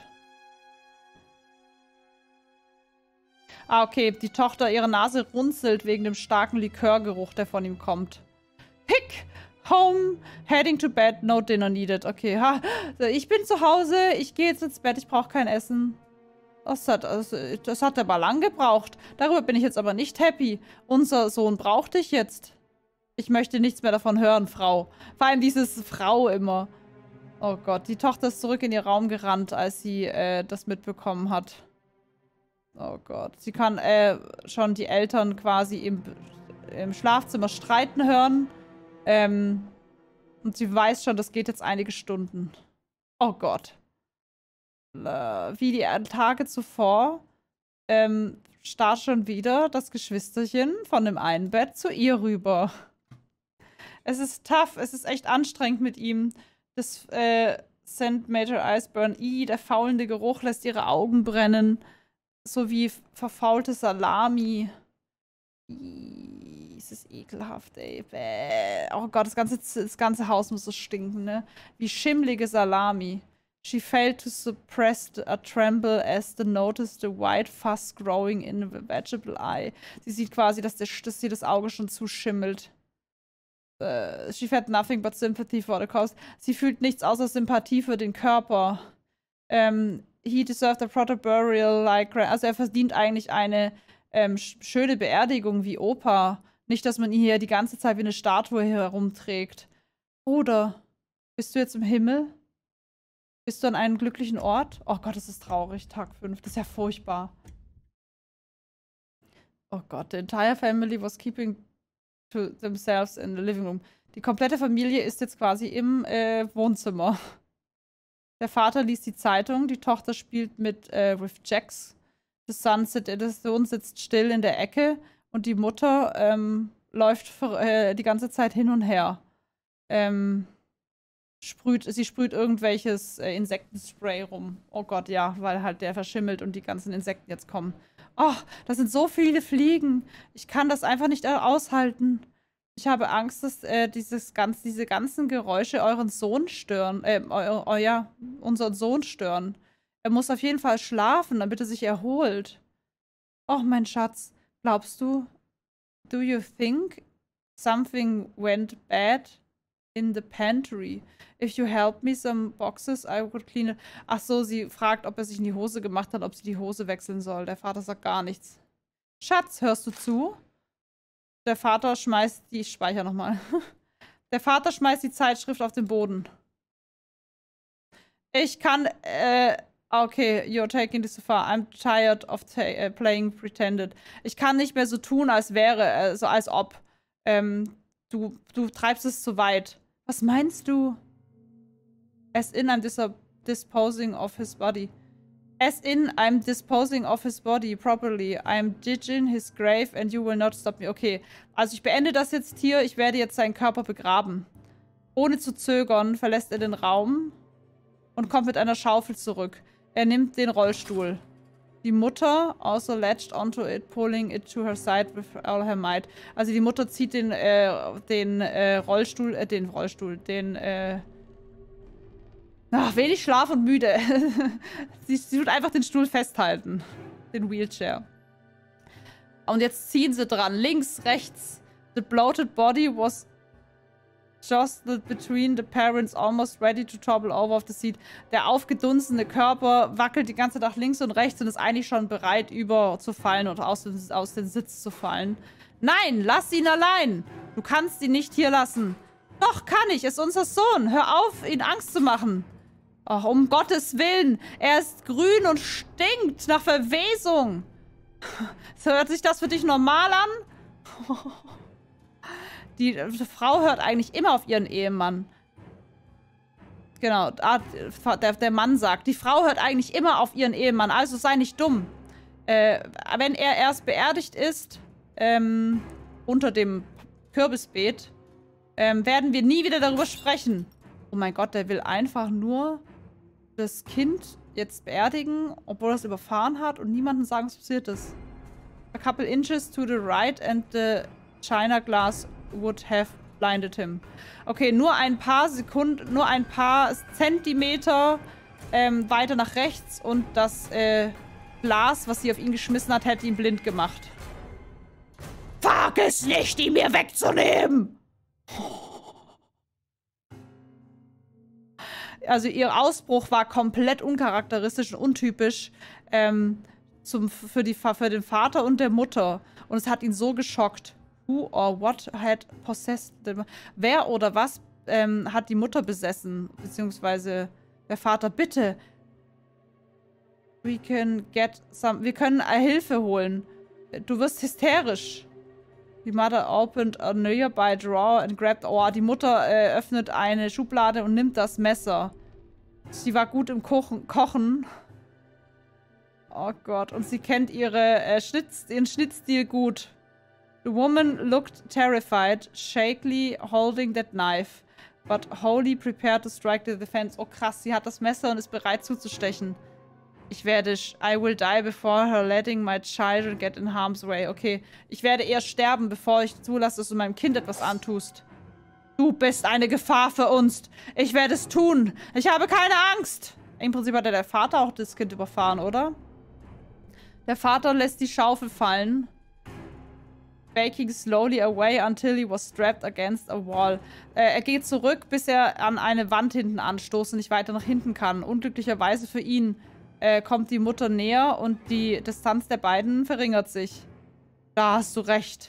Ah, okay. Die Tochter, ihre Nase runzelt wegen dem starken Likörgeruch, der von ihm kommt. Hick! Home, heading to bed, no dinner needed. Okay, ha. Ich bin zu Hause, ich gehe jetzt ins Bett, ich brauche kein Essen. Das hat aber lang gebraucht. Darüber bin ich jetzt aber nicht happy. Unser Sohn braucht dich jetzt. Ich möchte nichts mehr davon hören, Frau. Vor allem dieses Frau immer. Oh Gott, die Tochter ist zurück in ihr Raum gerannt, als sie das mitbekommen hat. Oh Gott. Sie kann schon die Eltern quasi im Schlafzimmer streiten hören. Und sie weiß schon, das geht jetzt einige Stunden. Oh Gott. Wie die Tage zuvor starrt schon wieder das Geschwisterchen von dem einen Bett zu ihr rüber. Es ist tough, es ist echt anstrengend mit ihm. Das St. Major Iceburn, der faulende Geruch lässt ihre Augen brennen. So wie verfaulte Salami. Es ist ekelhaft, ey. Bäh. Oh Gott, das ganze Haus muss so stinken, ne? Wie schimmlige Salami. She failed to suppress a tremble as the noticed the white fuzz growing in a vegetable eye. Sie sieht quasi, dass ihr das Auge schon zuschimmelt. She felt nothing but sympathy for the cause. Sie fühlt nichts außer Sympathie für den Körper. He deserved a proper burial like... Also er verdient eigentlich eine schöne Beerdigung wie Opa. Nicht, dass man ihn hier die ganze Zeit wie eine Statue herumträgt. Bruder, bist du jetzt im Himmel? Bist du an einem glücklichen Ort? Oh Gott, das ist traurig. Tag 5. Das ist ja furchtbar. Oh Gott, the entire family was keeping to themselves in the living room. Die komplette Familie ist jetzt quasi im Wohnzimmer. Der Vater liest die Zeitung, die Tochter spielt mit with Jax. Der Sohn sitzt still in der Ecke und die Mutter läuft die ganze Zeit hin und her. Sie sprüht irgendwelches Insektenspray rum. Oh Gott, ja, weil halt der verschimmelt und die ganzen Insekten jetzt kommen. Oh, das sind so viele Fliegen. Ich kann das einfach nicht aushalten. Ich habe Angst, dass diese ganzen Geräusche euren Sohn stören. Unseren Sohn stören. Er muss auf jeden Fall schlafen, damit er sich erholt. Oh, mein Schatz, glaubst du, do you think something went bad in the pantry? If you help me some boxes, I would clean it. Ach so, sie fragt, ob er sich in die Hose gemacht hat, ob sie die Hose wechseln soll. Der Vater sagt gar nichts. Schatz, hörst du zu? Der Vater schmeißt die... Ich speichere nochmal. Der Vater schmeißt die Zeitschrift auf den Boden. Ich kann... Okay, you're taking this so far. I'm tired of playing pretended. Ich kann nicht mehr so tun, als wäre, so als ob. Du treibst es zu weit. Was meinst du? As in, I'm disposing of his body. As in, I'm disposing of his body properly. I'm digging his grave and you will not stop me. Okay, also ich beende das jetzt hier. Ich werde jetzt seinen Körper begraben. Ohne zu zögern verlässt er den Raum und kommt mit einer Schaufel zurück. Er nimmt den Rollstuhl. Die Mutter also latched onto it, pulling it to her side with all her might. Also die Mutter zieht den Rollstuhl, wenig Schlaf und müde. sie tut einfach den Stuhl festhalten. Den Wheelchair. Und jetzt ziehen sie dran. Links, rechts. The bloated body was jostled between the parents, almost ready to topple over off the seat. Der aufgedunsene Körper wackelt die ganze Zeit nach links und rechts und ist eigentlich schon bereit, überzufallen und aus dem Sitz zu fallen. Nein, lass ihn allein! Du kannst ihn nicht hier lassen. Doch, kann ich. Ist unser Sohn. Hör auf, ihn Angst zu machen. Ach, um Gottes Willen. Er ist grün und stinkt nach Verwesung. Hört sich das für dich normal an? Die Frau hört eigentlich immer auf ihren Ehemann. Genau, der Mann sagt, die Frau hört eigentlich immer auf ihren Ehemann, also sei nicht dumm. Wenn er erst beerdigt ist, unter dem Kürbisbeet, werden wir nie wieder darüber sprechen. Oh mein Gott, der will einfach nur das Kind jetzt beerdigen, obwohl er es überfahren hat und niemandem sagen, was passiert ist. A couple inches to the right and the china glass would have blinded him. Okay, nur ein paar Sekunden, nur ein paar Zentimeter weiter nach rechts und das Glas, was sie auf ihn geschmissen hat, hätte ihn blind gemacht. Wag es nicht, ihn mir wegzunehmen! Also ihr Ausbruch war komplett uncharakteristisch und untypisch für den Vater und der Mutter. Und es hat ihn so geschockt. Who or what had possessed them? Wer oder was hat die Mutter besessen? Beziehungsweise der Vater. Bitte. Wir können Hilfe holen. Du wirst hysterisch. Die Mother opened a nearby drawer and grabbed... Oh, die Mutter öffnet eine Schublade und nimmt das Messer. Sie war gut im Kochen. Oh Gott. Und sie kennt ihren Schnittstil gut. The woman looked terrified, shakily holding that knife, but wholly prepared to strike the defense. Oh krass, sie hat das Messer und ist bereit zuzustechen. I will die before her letting my children get in harm's way. Okay, ich werde eher sterben, bevor ich zulasse, dass du meinem Kind etwas antust. Du bist eine Gefahr für uns. Ich werde es tun. Ich habe keine Angst. Im Prinzip hat der Vater auch das Kind überfahren, oder? Der Vater lässt die Schaufel fallen. Baking slowly away until he was strapped against a wall. Er geht zurück, bis er an eine Wand hinten anstoßt und nicht weiter nach hinten kann. Unglücklicherweise für ihn kommt die Mutter näher und die Distanz der beiden verringert sich. Da hast du recht.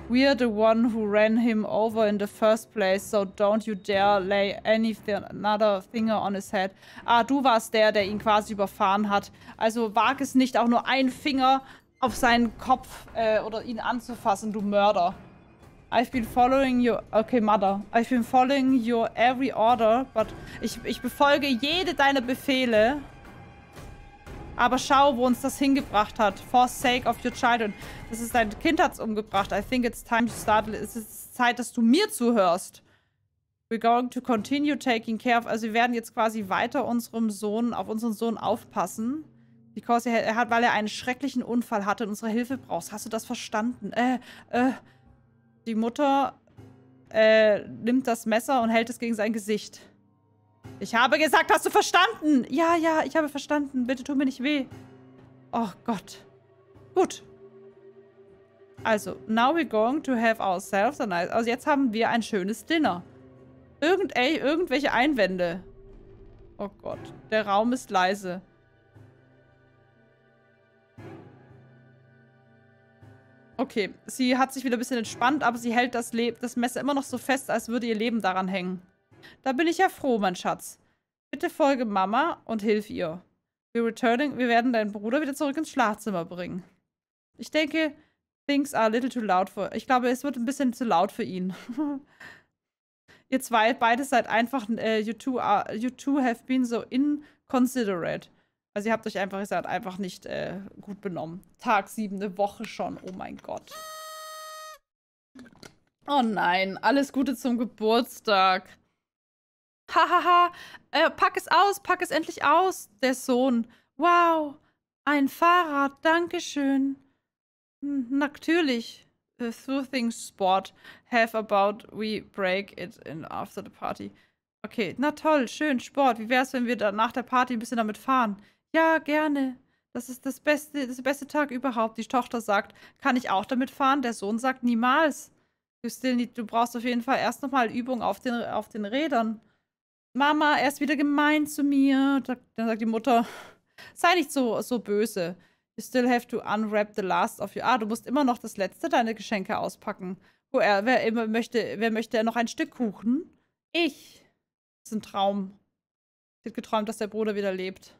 We're the one who ran him over in the first place, so don't you dare lay another finger on his head. Ah, du warst der ihn quasi überfahren hat. Also wag es nicht, auch nur einen Finger auf seinen Kopf oder ihn anzufassen, du Mörder. I've been following your... Okay, Mother. I've been following your every order, but... Ich befolge jede deiner Befehle. Aber schau, wo uns das hingebracht hat. For sake of your children. Das ist dein Kind hat's umgebracht. I think it's time to start... Es ist Zeit, dass du mir zuhörst. We're going to continue taking care of... Also wir werden jetzt quasi weiter auf unseren Sohn aufpassen. Because weil er einen schrecklichen Unfall hatte und unsere Hilfe brauchst. Hast du das verstanden? Die Mutter nimmt das Messer und hält es gegen sein Gesicht. Ich habe gesagt, hast du verstanden? Ja, ich habe verstanden. Bitte tu mir nicht weh. Oh Gott. Gut. Also, now we're going to have ourselves a nice... Also jetzt haben wir ein schönes Dinner. Irgendwelche Einwände. Oh Gott. Der Raum ist leise. Okay, sie hat sich wieder ein bisschen entspannt, aber sie hält das Messer immer noch so fest, als würde ihr Leben daran hängen. Da bin ich ja froh, mein Schatz. Bitte folge Mama und hilf ihr. Wir werden deinen Bruder wieder zurück ins Schlafzimmer bringen. Ich denke, things are a little too loud for... Ich glaube, es wird ein bisschen zu laut für ihn. Ihr beide seid einfach... you two have been so inconsiderate. Also ihr habt euch einfach nicht gut benommen. Tag 7, eine Woche schon. Oh mein Gott. Oh nein, alles Gute zum Geburtstag. Hahaha, pack es endlich aus, der Sohn. Wow, ein Fahrrad, dankeschön. Natürlich. Soothing Sport have about we break it in after the party. Okay, na toll, schön, Sport. Wie wär's, wenn wir dann nach der Party ein bisschen damit fahren? Ja, gerne. Das ist der beste Tag überhaupt. Die Tochter sagt, kann ich auch damit fahren? Der Sohn sagt, niemals. Du brauchst auf jeden Fall erst nochmal Übung auf den Rädern. Mama, er ist wieder gemein zu mir. Dann sagt die Mutter, sei nicht so böse. You still have to unwrap the last of your... Ah, du musst immer noch das letzte deiner Geschenke auspacken. Wer möchte noch ein Stück Kuchen? Ich. Das ist ein Traum. Sie hat geträumt, dass der Bruder wieder lebt.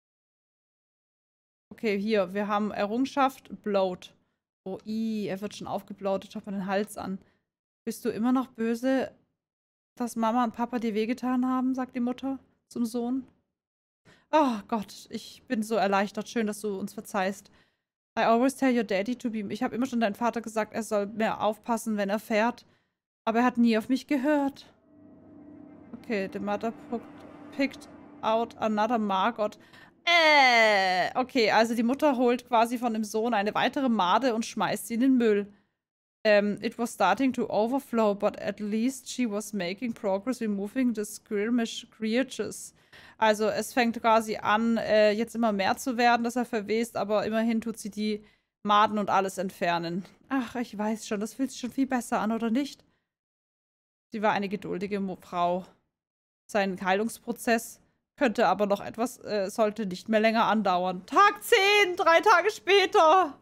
Okay, hier, wir haben Errungenschaft, Bloat. Oh, er wird schon aufgebloatet, schaut mal den Hals an. Bist du immer noch böse, dass Mama und Papa dir wehgetan haben, sagt die Mutter zum Sohn. Oh Gott, ich bin so erleichtert. Schön, dass du uns verzeihst. I always tell your daddy to be... Ich habe immer schon deinem Vater gesagt, er soll mehr aufpassen, wenn er fährt. Aber er hat nie auf mich gehört. Okay, the mother picked out another Margot. Okay, also die Mutter holt quasi von dem Sohn eine weitere Made und schmeißt sie in den Müll. It was starting to overflow, but at least she was making progress removing the squirmish creatures. Also es fängt quasi an, jetzt immer mehr zu werden, dass er verwest, aber immerhin tut sie die Maden und alles entfernen. Ach, ich weiß schon, das fühlt sich schon viel besser an, oder nicht? Sie war eine geduldige Frau. Sein Heilungsprozess könnte aber noch etwas, sollte nicht mehr länger andauern. Tag 10, 3 Tage später.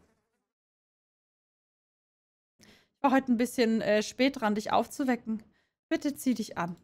Ich war heute ein bisschen spät dran, dich aufzuwecken. Bitte zieh dich an.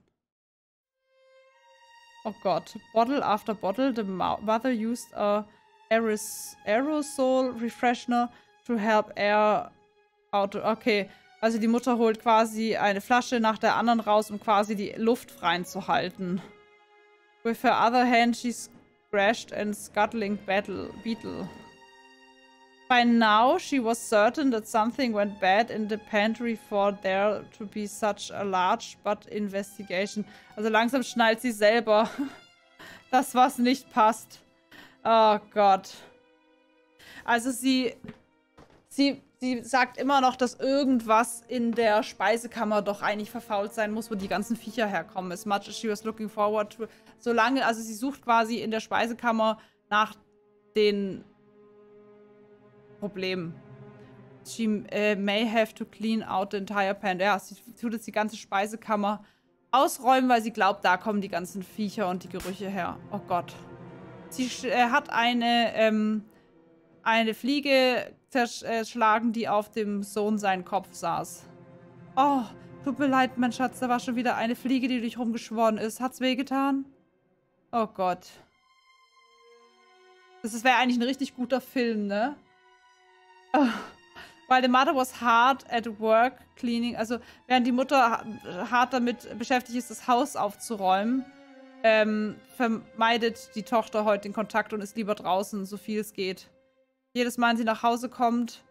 Oh Gott. Bottle after bottle, the mother used a aerosol refreshener to help air out. Okay, also die Mutter holt quasi eine Flasche nach der anderen raus, um quasi die Luft reinzuhalten. With her other hand, she scratched and scuttling beetle. By now, she was certain that something went bad in the pantry for there to be such a large but investigation. Also langsam schnallt sie selber, dass was nicht passt. Oh Gott. Also sie sagt immer noch, dass irgendwas in der Speisekammer doch eigentlich verfault sein muss, wo die ganzen Viecher herkommen. As much as she was looking forward to... Solange, also sie sucht quasi in der Speisekammer nach den Problemen. She may have to clean out the entire pan. Ja, sie tut jetzt die ganze Speisekammer ausräumen, weil sie glaubt, da kommen die ganzen Viecher und die Gerüche her. Oh Gott. Sie hat eine eine Fliege zerschlagen, die auf dem Sohn seinen Kopf saß. Oh, tut mir leid, mein Schatz, da war schon wieder eine Fliege, die dich rumgeschworen ist. Hat's wehgetan? Oh Gott. Das wäre eigentlich ein richtig guter Film, ne? Oh. While the mother was hard at work cleaning, also während die Mutter hart damit beschäftigt ist, das Haus aufzuräumen, vermeidet die Tochter heute den Kontakt und ist lieber draußen, so viel es geht. Jedes Mal, wenn sie nach Hause kommt,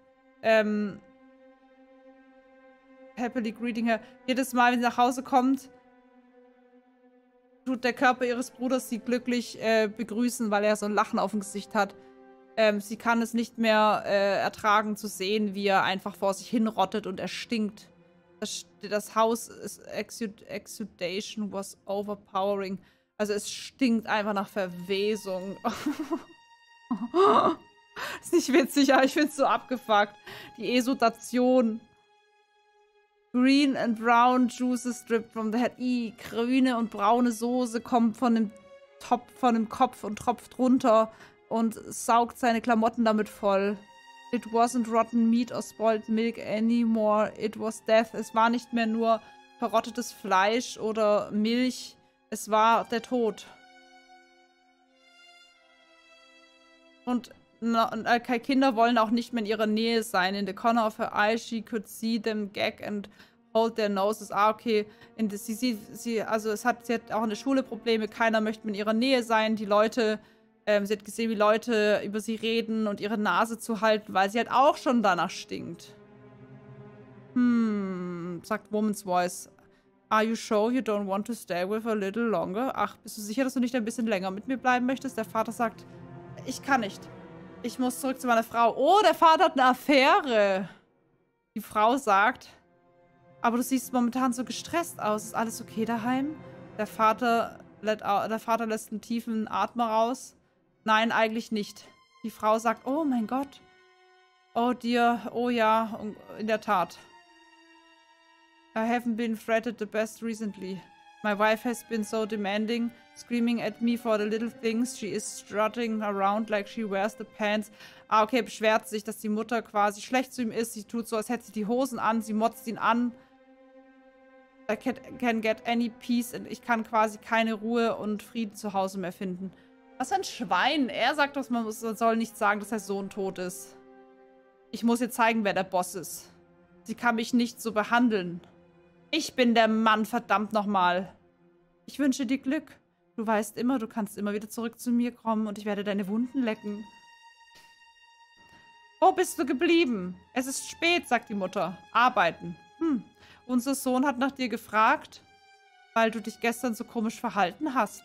happily greeting her, jedes Mal, wenn sie nach Hause kommt, tut der Körper ihres Bruders sie glücklich begrüßen, weil er so ein Lachen auf dem Gesicht hat. Sie kann es nicht mehr ertragen zu sehen, wie er einfach vor sich hinrottet und er stinkt. Das Haus ist exudation was overpowering. Also es stinkt einfach nach Verwesung. Ist nicht witzig, aber ich find's so abgefuckt. Die Exudation. Green and brown juices drip from the head. Grüne und braune Soße kommt von dem Kopf und tropft runter und saugt seine Klamotten damit voll. It wasn't rotten meat or spoiled milk anymore. It was death. Es war nicht mehr nur verrottetes Fleisch oder Milch. Es war der Tod. Und Kinder wollen auch nicht mehr in ihrer Nähe sein. In the corner of her eye, she could see them gag and hold their noses. Ah, okay. Sie hat auch in der Schule Probleme. Keiner möchte in ihrer Nähe sein. Die Leute, sie hat gesehen, wie Leute über sie reden und ihre Nase zu halten, weil sie halt auch schon danach stinkt. Sagt Woman's Voice. Are you sure you don't want to stay with her a little longer? Ach, bist du sicher, dass du nicht ein bisschen länger mit mir bleiben möchtest? Der Vater sagt, ich kann nicht. Ich muss zurück zu meiner Frau. Oh, der Vater hat eine Affäre. Die Frau sagt, aber du siehst momentan so gestresst aus. Ist alles okay daheim? Der Vater lässt einen tiefen Atmer raus. Nein, eigentlich nicht. Die Frau sagt, oh mein Gott. Oh dear, oh ja, in der Tat. I haven't been fretted the best recently. My wife has been so demanding, screaming at me for the little things. She is strutting around like she wears the pants. Ah, okay, beschwert sich, dass die Mutter quasi schlecht zu ihm ist. Sie tut so, als hätte sie die Hosen an. Sie motzt ihn an. I can get any peace. Und ich kann quasi keine Ruhe und Frieden zu Hause mehr finden. Was für ein Schwein. Er sagt, dass man soll nicht sagen, dass der Sohn tot ist. Ich muss ihr zeigen, wer der Boss ist. Sie kann mich nicht so behandeln. Ich bin der Mann, verdammt nochmal. Ich wünsche dir Glück. Du weißt immer, du kannst immer wieder zurück zu mir kommen und ich werde deine Wunden lecken. Wo bist du geblieben? Es ist spät, sagt die Mutter. Arbeiten. Unser Sohn hat nach dir gefragt, weil du dich gestern so komisch verhalten hast.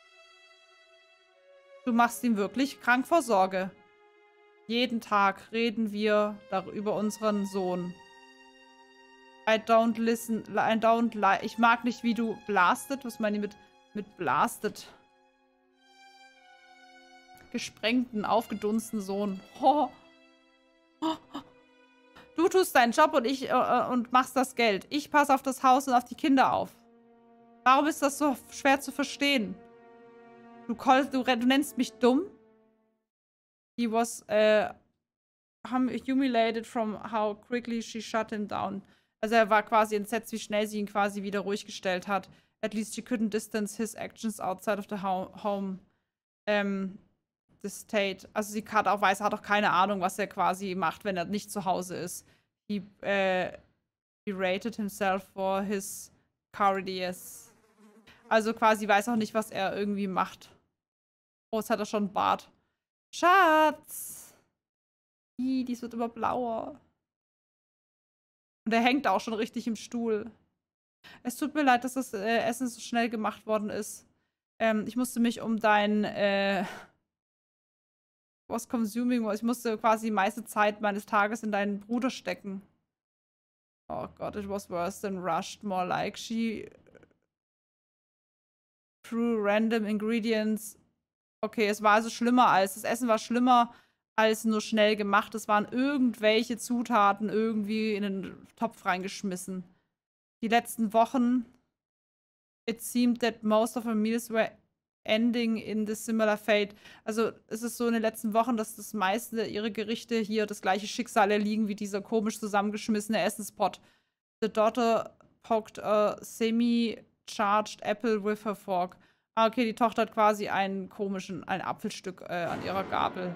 Du machst ihm wirklich Krankvorsorge. Jeden Tag reden wir über unseren Sohn. I don't listen, I don't like. Ich mag nicht, wie du blasted. Was meine ich mit blasted? Gesprengten, aufgedunsten Sohn. Oh. Du tust deinen Job und machst das Geld. Ich passe auf das Haus und auf die Kinder auf. Warum ist das so schwer zu verstehen? Du nennst mich dumm? He was humiliated from how quickly she shut him down. Also er war quasi entsetzt, wie schnell sie ihn quasi wieder ruhig gestellt hat. At least she couldn't distance his actions outside of the home. The state. Also sie hat auch keine Ahnung, was er quasi macht, wenn er nicht zu Hause ist. He berated himself for his cowardice. Also quasi weiß auch nicht, was er irgendwie macht. Oh, jetzt hat er schon einen Bart. Schatz! Dies wird immer blauer. Und er hängt auch schon richtig im Stuhl. Es tut mir leid, dass das Essen so schnell gemacht worden ist. Ich musste mich um dein was consuming was. Ich musste quasi die meiste Zeit meines Tages in deinen Bruder stecken. Oh Gott, it was worse than rushed. More like she threw random ingredients. Okay, es war also schlimmer als. Das Essen war schlimmer als nur schnell gemacht. Es waren irgendwelche Zutaten irgendwie in den Topf reingeschmissen. Die letzten Wochen, it seemed that most of her meals were ending in the similar fate. Also es ist so in den letzten Wochen, dass das meiste ihrer Gerichte hier das gleiche Schicksal erliegen wie dieser komisch zusammengeschmissene Essenspot. The daughter poked a semi-charged apple with her fork. Ah, okay, die Tochter hat quasi ein Apfelstück an ihrer Gabel.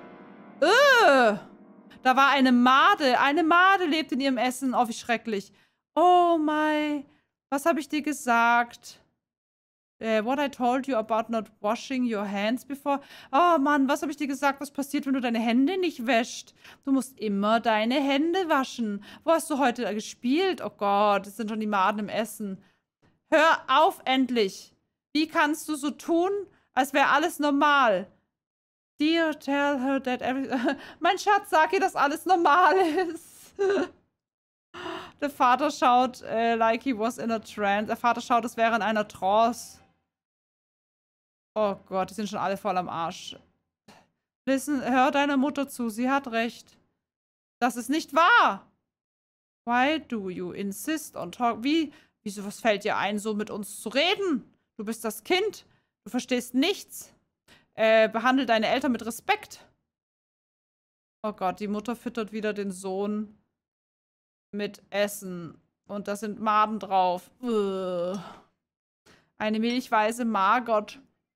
Da war eine Made. Eine Made lebt in ihrem Essen. Oh, wie schrecklich. Oh my. Was habe ich dir gesagt? What I told you about not washing your hands before. Oh Mann, was habe ich dir gesagt? Was passiert, wenn du deine Hände nicht wäschst? Du musst immer deine Hände waschen. Wo hast du heute gespielt? Oh Gott, es sind schon die Maden im Essen. Hör auf endlich. Wie kannst du so tun, als wäre alles normal? Dear, tell her that everything... Mein Schatz, sag ihr, dass alles normal ist. Der Vater schaut, like he was in a trance. Der Vater schaut, es wäre in einer Trance. Oh Gott, die sind schon alle voll am Arsch. Listen, hör deiner Mutter zu, sie hat recht. Das ist nicht wahr. Why do you insist on talk? Wieso, was fällt dir ein, so mit uns zu reden? Du bist das Kind. Du verstehst nichts. Behandle deine Eltern mit Respekt. Oh Gott, die Mutter füttert wieder den Sohn mit Essen. Und da sind Maden drauf. Eine milchweiße Margot.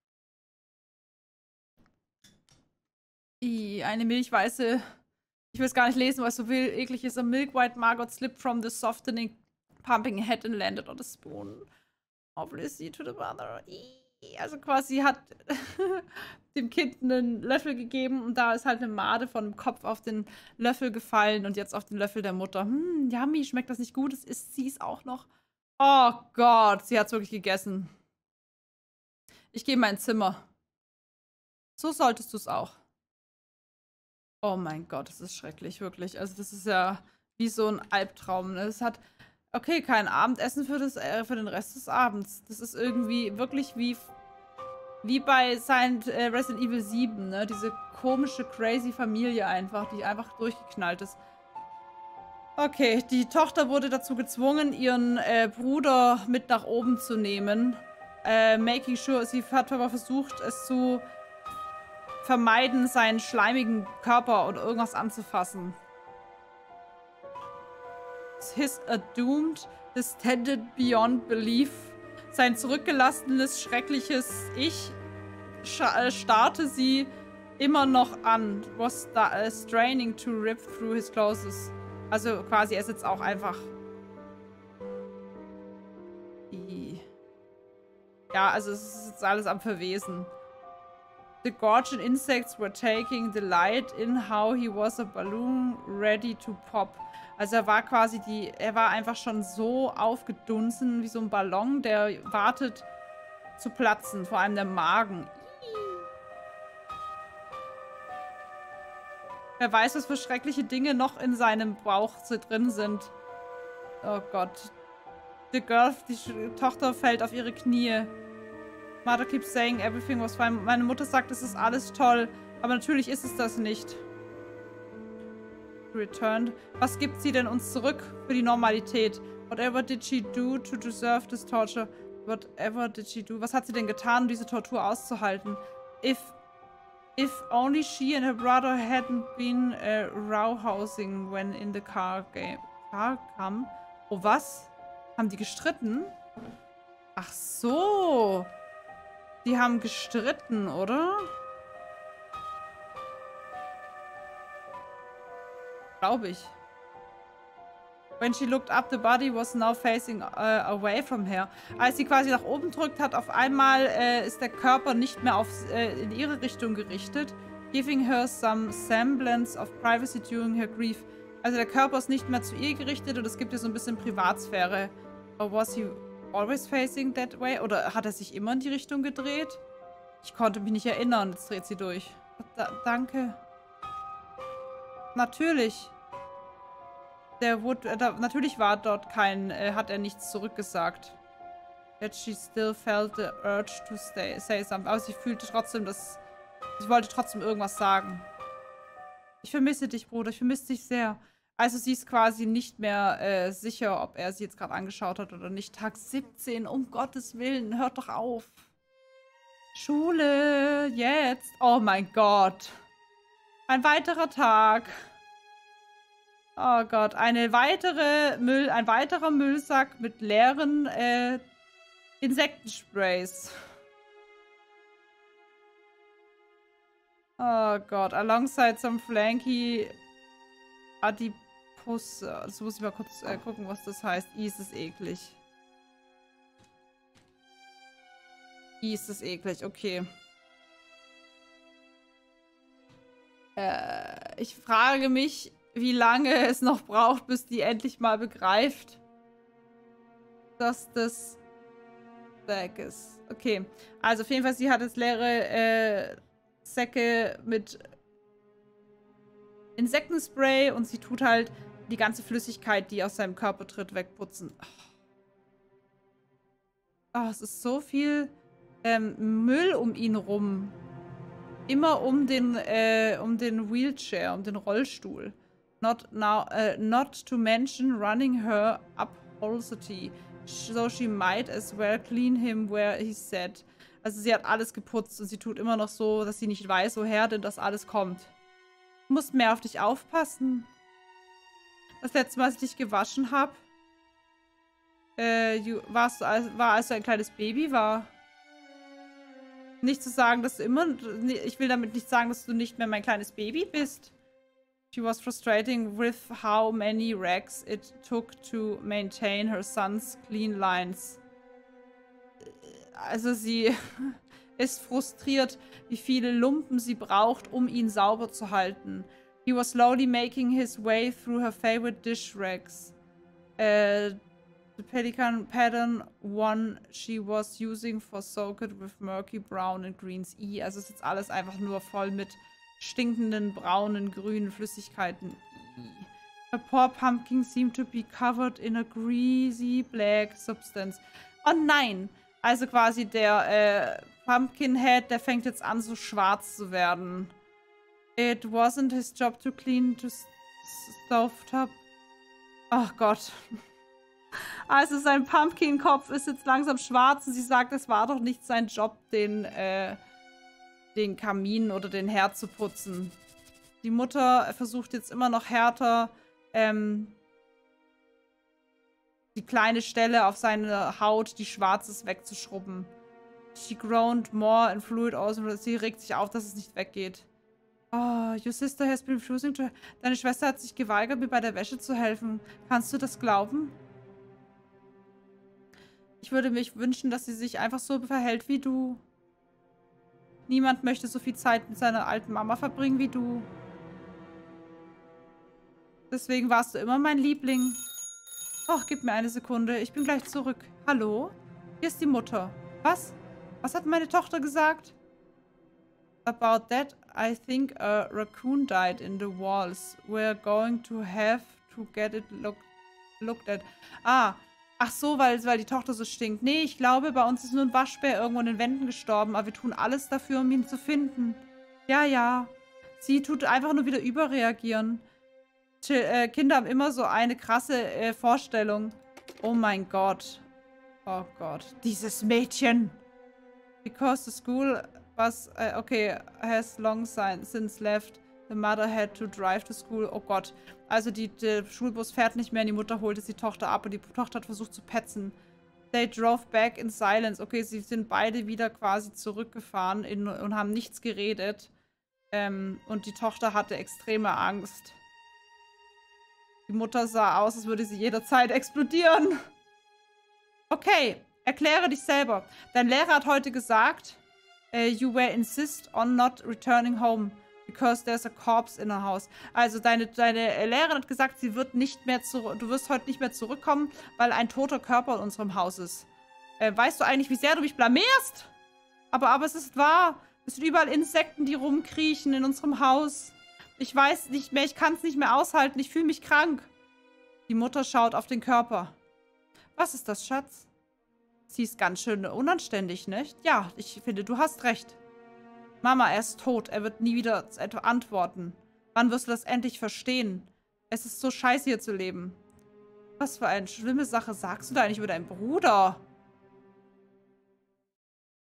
Eine milchweiße... Ich will es gar nicht lesen, weil es so eklig ist. A milk white Margot slipped from the softening, pumping head and landed on the spoon. Obviously to the mother. Also quasi hat dem Kind einen Löffel gegeben und da ist halt eine Made von dem Kopf auf den Löffel gefallen und jetzt auf den Löffel der Mutter. Yummy, schmeckt das nicht gut? Es isst sie es auch noch. Oh Gott, sie hat es wirklich gegessen. Ich gehe in mein Zimmer. So solltest du es auch. Oh mein Gott, das ist schrecklich, wirklich. Also das ist ja wie so ein Albtraum. Ne? Es hat, okay, kein Abendessen für den Rest des Abends. Das ist irgendwie wirklich wie bei Resident Evil 7, ne? Diese komische, crazy Familie einfach, die einfach durchgeknallt ist. Okay, die Tochter wurde dazu gezwungen, ihren Bruder mit nach oben zu nehmen. Making sure, sie hat aber versucht, es zu vermeiden, seinen schleimigen Körper oder irgendwas anzufassen. His doomed, distended beyond belief. Sein zurückgelassenes, schreckliches Ich starrte sie immer noch an. Was straining to rip through his clothes. Also quasi, er ist jetzt auch einfach... Ja, also es ist jetzt alles am Verwesen. The gorgeous insects were taking delight in how he was a balloon ready to pop. Also er war einfach schon so aufgedunsen wie so ein Ballon, der wartet zu platzen, vor allem der Magen. Wer weiß, was für schreckliche Dinge noch in seinem Bauch drin sind. Oh Gott. Die Tochter fällt auf ihre Knie. Mother keeps saying everything was fine. Meine Mutter sagt, es ist alles toll. Aber natürlich ist es das nicht. Returned. Was gibt sie denn uns zurück für die Normalität? Whatever did she do to deserve this torture? Whatever did she do? Was hat sie denn getan, um diese Tortur auszuhalten? If only she and her brother hadn't been roughhousing when in the car come. Oh, was? Haben die gestritten? Ach so. Die haben gestritten, oder? Glaube ich. When she looked up, the body was now facing away from her. Als sie quasi nach oben drückt, hat auf einmal ist der Körper nicht mehr in ihre Richtung gerichtet. Giving her some semblance of privacy during her grief. Also der Körper ist nicht mehr zu ihr gerichtet und es gibt ihr so ein bisschen Privatsphäre. Or was he always facing that way? Oder hat er sich immer in die Richtung gedreht? Ich konnte mich nicht erinnern. Jetzt dreht sie durch. Danke. Natürlich. Natürlich war dort hat er nichts zurückgesagt. Yet she still felt the urge to say something. Aber sie fühlte trotzdem, sie wollte trotzdem irgendwas sagen. Ich vermisse dich, Bruder. Ich vermisse dich sehr. Also sie ist quasi nicht mehr sicher, ob er sie jetzt gerade angeschaut hat oder nicht. Tag 17, um Gottes Willen, hört doch auf. Schule, jetzt. Oh mein Gott. Ein weiterer Tag. Oh Gott, ein weiterer Müllsack mit leeren Insektensprays. Oh Gott, alongside some flanky Adipus. Das muss ich mal kurz gucken, was das heißt. Ist es eklig. Ist es eklig, okay. Ich frage mich, wie lange es noch braucht, bis die endlich mal begreift, dass das weg ist. Okay, also auf jeden Fall, sie hat jetzt leere Säcke mit Insektenspray und sie tut halt die ganze Flüssigkeit, die aus seinem Körper tritt, wegputzen. Oh, es ist so viel Müll um ihn rum. Immer um den Wheelchair, um den Rollstuhl. Not to mention running her upholstery. So she might as well clean him where he sat. Also sie hat alles geputzt und sie tut immer noch so, dass sie nicht weiß, woher denn das alles kommt. Du musst mehr auf dich aufpassen. Das letzte Mal, als ich dich gewaschen habe, war als du ein kleines Baby war. Nicht zu sagen, dass du immer... Ich will damit nicht sagen, dass du nicht mehr mein kleines Baby bist. She was frustrating with how many rags it took to maintain her son's clean lines. Also sie ist frustriert, wie viele Lumpen sie braucht, um ihn sauber zu halten. He was slowly making his way through her favorite dish rags. The pelican pattern one she was using for soaked with murky brown and greens. Also ist jetzt alles einfach nur voll mit stinkenden, braunen, grünen Flüssigkeiten. Her poor pumpkin seemed to be covered in a greasy black substance. Oh nein! Also quasi der Pumpkinhead, der fängt jetzt an, so schwarz zu werden. It wasn't his job to clean the stovetop. Oh Gott. Also sein Pumpkin-Kopf ist jetzt langsam schwarz und sie sagt, es war doch nicht sein Job, den Kamin oder den Herd zu putzen. Die Mutter versucht jetzt immer noch härter, die kleine Stelle auf seine Haut, die schwarz ist, wegzuschrubben. She groaned more and fluid also. Sie regt sich auf, dass es nicht weggeht. Oh, your sister has been refusing to... Deine Schwester hat sich geweigert, mir bei der Wäsche zu helfen. Kannst du das glauben? Ich würde mich wünschen, dass sie sich einfach so verhält wie du. Niemand möchte so viel Zeit mit seiner alten Mama verbringen wie du. Deswegen warst du immer mein Liebling. Ach, gib mir eine Sekunde. Ich bin gleich zurück. Hallo? Hier ist die Mutter. Was? Was hat meine Tochter gesagt? About that, I think a raccoon died in the walls. We're going to have to get it looked at. Ah, ach so, weil die Tochter so stinkt. Nee, ich glaube, bei uns ist nur ein Waschbär irgendwo in den Wänden gestorben. Aber wir tun alles dafür, um ihn zu finden. Ja, ja. Sie tut einfach nur wieder überreagieren. Kinder haben immer so eine krasse Vorstellung. Oh mein Gott. Oh Gott. Dieses Mädchen. Because the school was, okay, has long since left. The mother had to drive to school. Oh Gott. Also der Schulbus fährt nicht mehr und die Mutter holt jetzt die Tochter ab und die Tochter hat versucht zu petzen. They drove back in silence. Okay, sie sind beide wieder quasi zurückgefahren und haben nichts geredet. Und die Tochter hatte extreme Angst. Die Mutter sah aus, als würde sie jederzeit explodieren. Okay, erkläre dich selber. Dein Lehrer hat heute gesagt, you will insist on not returning home, because there's a corpse in the house. Also deine Lehrerin hat gesagt, du wirst heute nicht mehr zurückkommen, weil ein toter Körper in unserem Haus ist. Weißt du eigentlich, wie sehr du mich blamierst? Aber es ist wahr. Es sind überall Insekten, die rumkriechen in unserem Haus. Ich weiß nicht mehr, ich kann es nicht mehr aushalten. Ich fühle mich krank. Die Mutter schaut auf den Körper. Was ist das, Schatz? Sie ist ganz schön unanständig, nicht? Ja, ich finde, du hast recht. Mama, er ist tot. Er wird nie wieder antworten. Wann wirst du das endlich verstehen? Es ist so scheiße, hier zu leben. Was für eine schlimme Sache sagst du da eigentlich über deinen Bruder?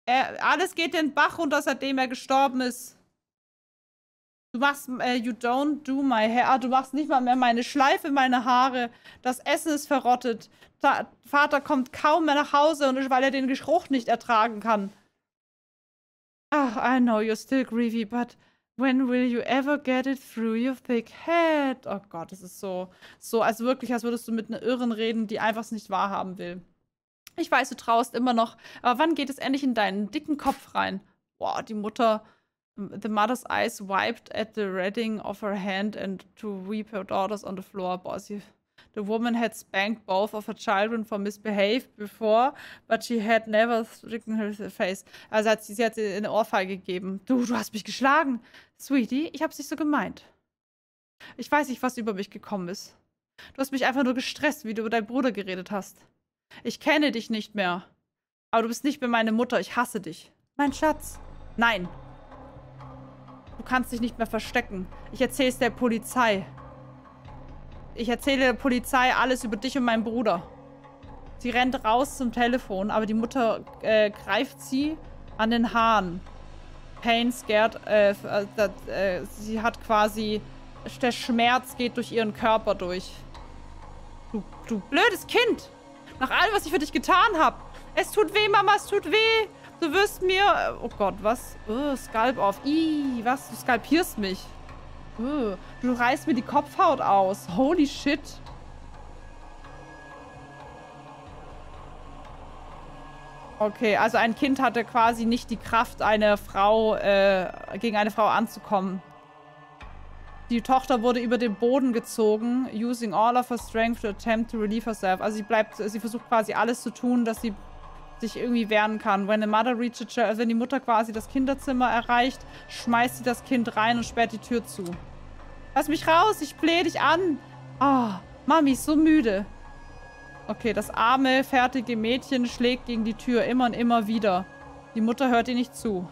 Alles geht den Bach runter, seitdem er gestorben ist. Du machst, you don't do my hair. Ah, du machst nicht mal mehr meine Schleife, meine Haare. Das Essen ist verrottet. Vater kommt kaum mehr nach Hause, weil er den Geruch nicht ertragen kann. Ach, I know you're still grievy, but when will you ever get it through your thick head? Oh Gott, das ist so, als wirklich, als würdest du mit einer Irren reden, die einfach es nicht wahrhaben will. Ich weiß, du traust immer noch, aber wann geht es endlich in deinen dicken Kopf rein? Boah, die Mutter, the mother's eyes wiped at the redding of her hand and to weep her daughters on the floor. Boah, the woman had spanked both of her children for misbehave before, but she had never stricken her face. Also sie hat ihr eine Ohrfeige gegeben. Du hast mich geschlagen. Sweetie, ich hab's nicht so gemeint. Ich weiß nicht, was über mich gekommen ist. Du hast mich einfach nur gestresst, wie du über deinen Bruder geredet hast. Ich kenne dich nicht mehr. Aber du bist nicht mehr meine Mutter. Ich hasse dich. Mein Schatz. Nein. Du kannst dich nicht mehr verstecken. Ich erzähl's der Polizei. Ich erzähle der Polizei alles über dich und meinen Bruder. Sie rennt raus zum Telefon, aber die Mutter greift sie an den Haaren. Pain, scared. Sie hat quasi... Der Schmerz geht durch ihren Körper durch. Du blödes Kind! Nach allem, was ich für dich getan habe. Es tut weh, Mama, es tut weh. Du wirst mir... Oh Gott, was? Skalp auf. Ih, was? Du skalpierst mich. Du reißt mir die Kopfhaut aus. Holy shit. Okay, also ein Kind hatte quasi nicht die Kraft, eine Frau gegen eine Frau anzukommen. Die Tochter wurde über den Boden gezogen, using all of her strength to attempt to relieve herself. Also sie versucht quasi alles zu tun, dass sie sich irgendwie wehren kann. When the mother reaches, also wenn die Mutter quasi das Kinderzimmer erreicht, schmeißt sie das Kind rein und sperrt die Tür zu. Lass mich raus, ich flehe dich an. Ah, Mami ist so müde. Okay, das arme, fertige Mädchen schlägt gegen die Tür immer und immer wieder. Die Mutter hört ihr nicht zu.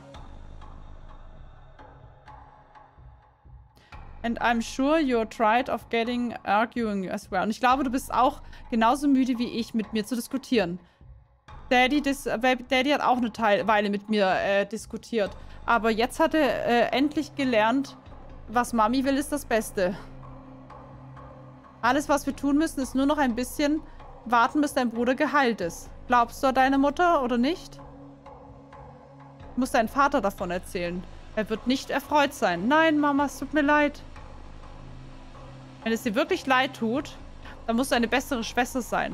And I'm sure you're tired of arguing as well. Und ich glaube, du bist auch genauso müde wie ich, mit mir zu diskutieren. Daddy hat auch eine Weile mit mir diskutiert. Aber jetzt hat er endlich gelernt, was Mami will, ist das Beste. Alles, was wir tun müssen, ist nur noch ein bisschen warten, bis dein Bruder geheilt ist. Glaubst du an deine Mutter oder nicht? Du musst deinen Vater davon erzählen. Er wird nicht erfreut sein. Nein, Mama, es tut mir leid. Wenn es dir wirklich leid tut, dann musst du eine bessere Schwester sein.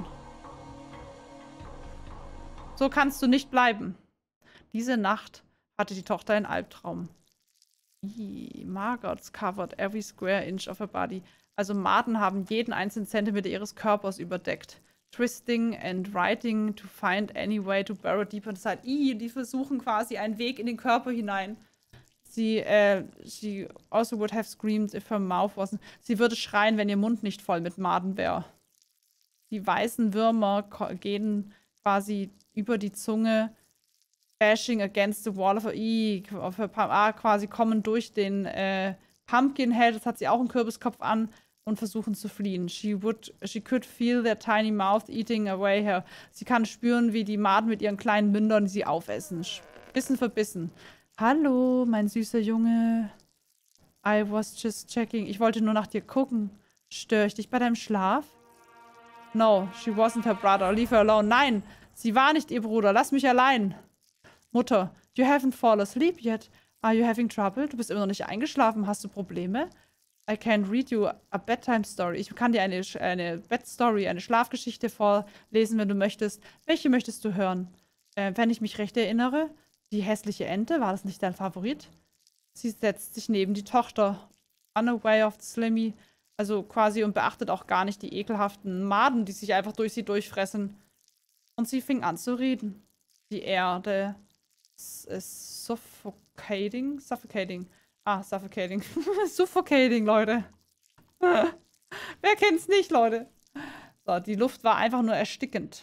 So kannst du nicht bleiben. Diese Nacht hatte die Tochter einen Albtraum. Margot's covered every square inch of her body. Also Maden haben jeden einzelnen Zentimeter ihres Körpers überdeckt. Twisting and writing to find any way to burrow deeper inside. Die versuchen quasi einen Weg in den Körper hinein. She also would have screamed if her mouth wasn't... Sie würde schreien, wenn ihr Mund nicht voll mit Maden wäre. Die weißen Würmer gehen quasi über die Zunge, bashing against the wall of her quasi kommen durch den Pumpkinhead, das hat sie auch einen Kürbiskopf an, und versuchen zu fliehen. She could feel their tiny mouth eating away her. Sie kann spüren, wie die Maden mit ihren kleinen Mündern sie aufessen. Bissen für Bissen. Hallo, mein süßer Junge. I was just checking. Ich wollte nur nach dir gucken. Störe ich dich bei deinem Schlaf? No, she wasn't her brother. Leave her alone. Nein, sie war nicht ihr Bruder. Lass mich allein. Mutter, you haven't fallen asleep yet. Are you having trouble? Du bist immer noch nicht eingeschlafen. Hast du Probleme? I can read you a bedtime story. Ich kann dir eine Bedstory, eine Schlafgeschichte vorlesen, wenn du möchtest. Welche möchtest du hören? Wenn ich mich recht erinnere, die hässliche Ente, war das nicht dein Favorit? Sie setzt sich neben die Tochter. Unaware of the Slimmy. Also quasi und beachtet auch gar nicht die ekelhaften Maden, die sich einfach durch sie durchfressen. Und sie fing an zu reden. Die Erde ist suffocating. Suffocating. Suffocating. Suffocating, Leute. Wer kennt's nicht, Leute? So, die Luft war einfach nur erstickend.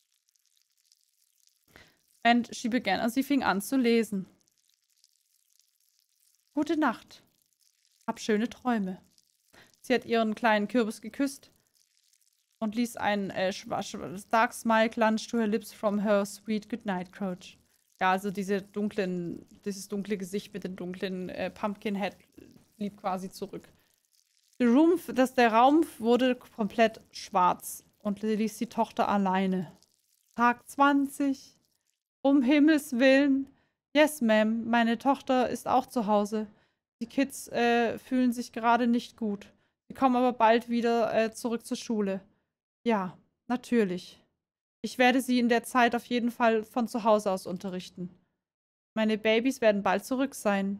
And she began. Und sie fing an zu lesen. Gute Nacht. Hab schöne Träume. Sie hat ihren kleinen Kürbis geküsst und ließ ein dark smile plunge to her lips from her sweet goodnight couch. Ja, also dieses dunkle Gesicht mit dem dunklen Pumpkinhead blieb quasi zurück. Der Raum wurde komplett schwarz und ließ die Tochter alleine. Tag 20. Um Himmels Willen. Yes, Ma'am. Meine Tochter ist auch zu Hause. Die Kids fühlen sich gerade nicht gut. Sie kommen aber bald wieder zurück zur Schule. Ja, natürlich. Ich werde sie in der Zeit auf jeden Fall von zu Hause aus unterrichten. Meine Babys werden bald zurück sein.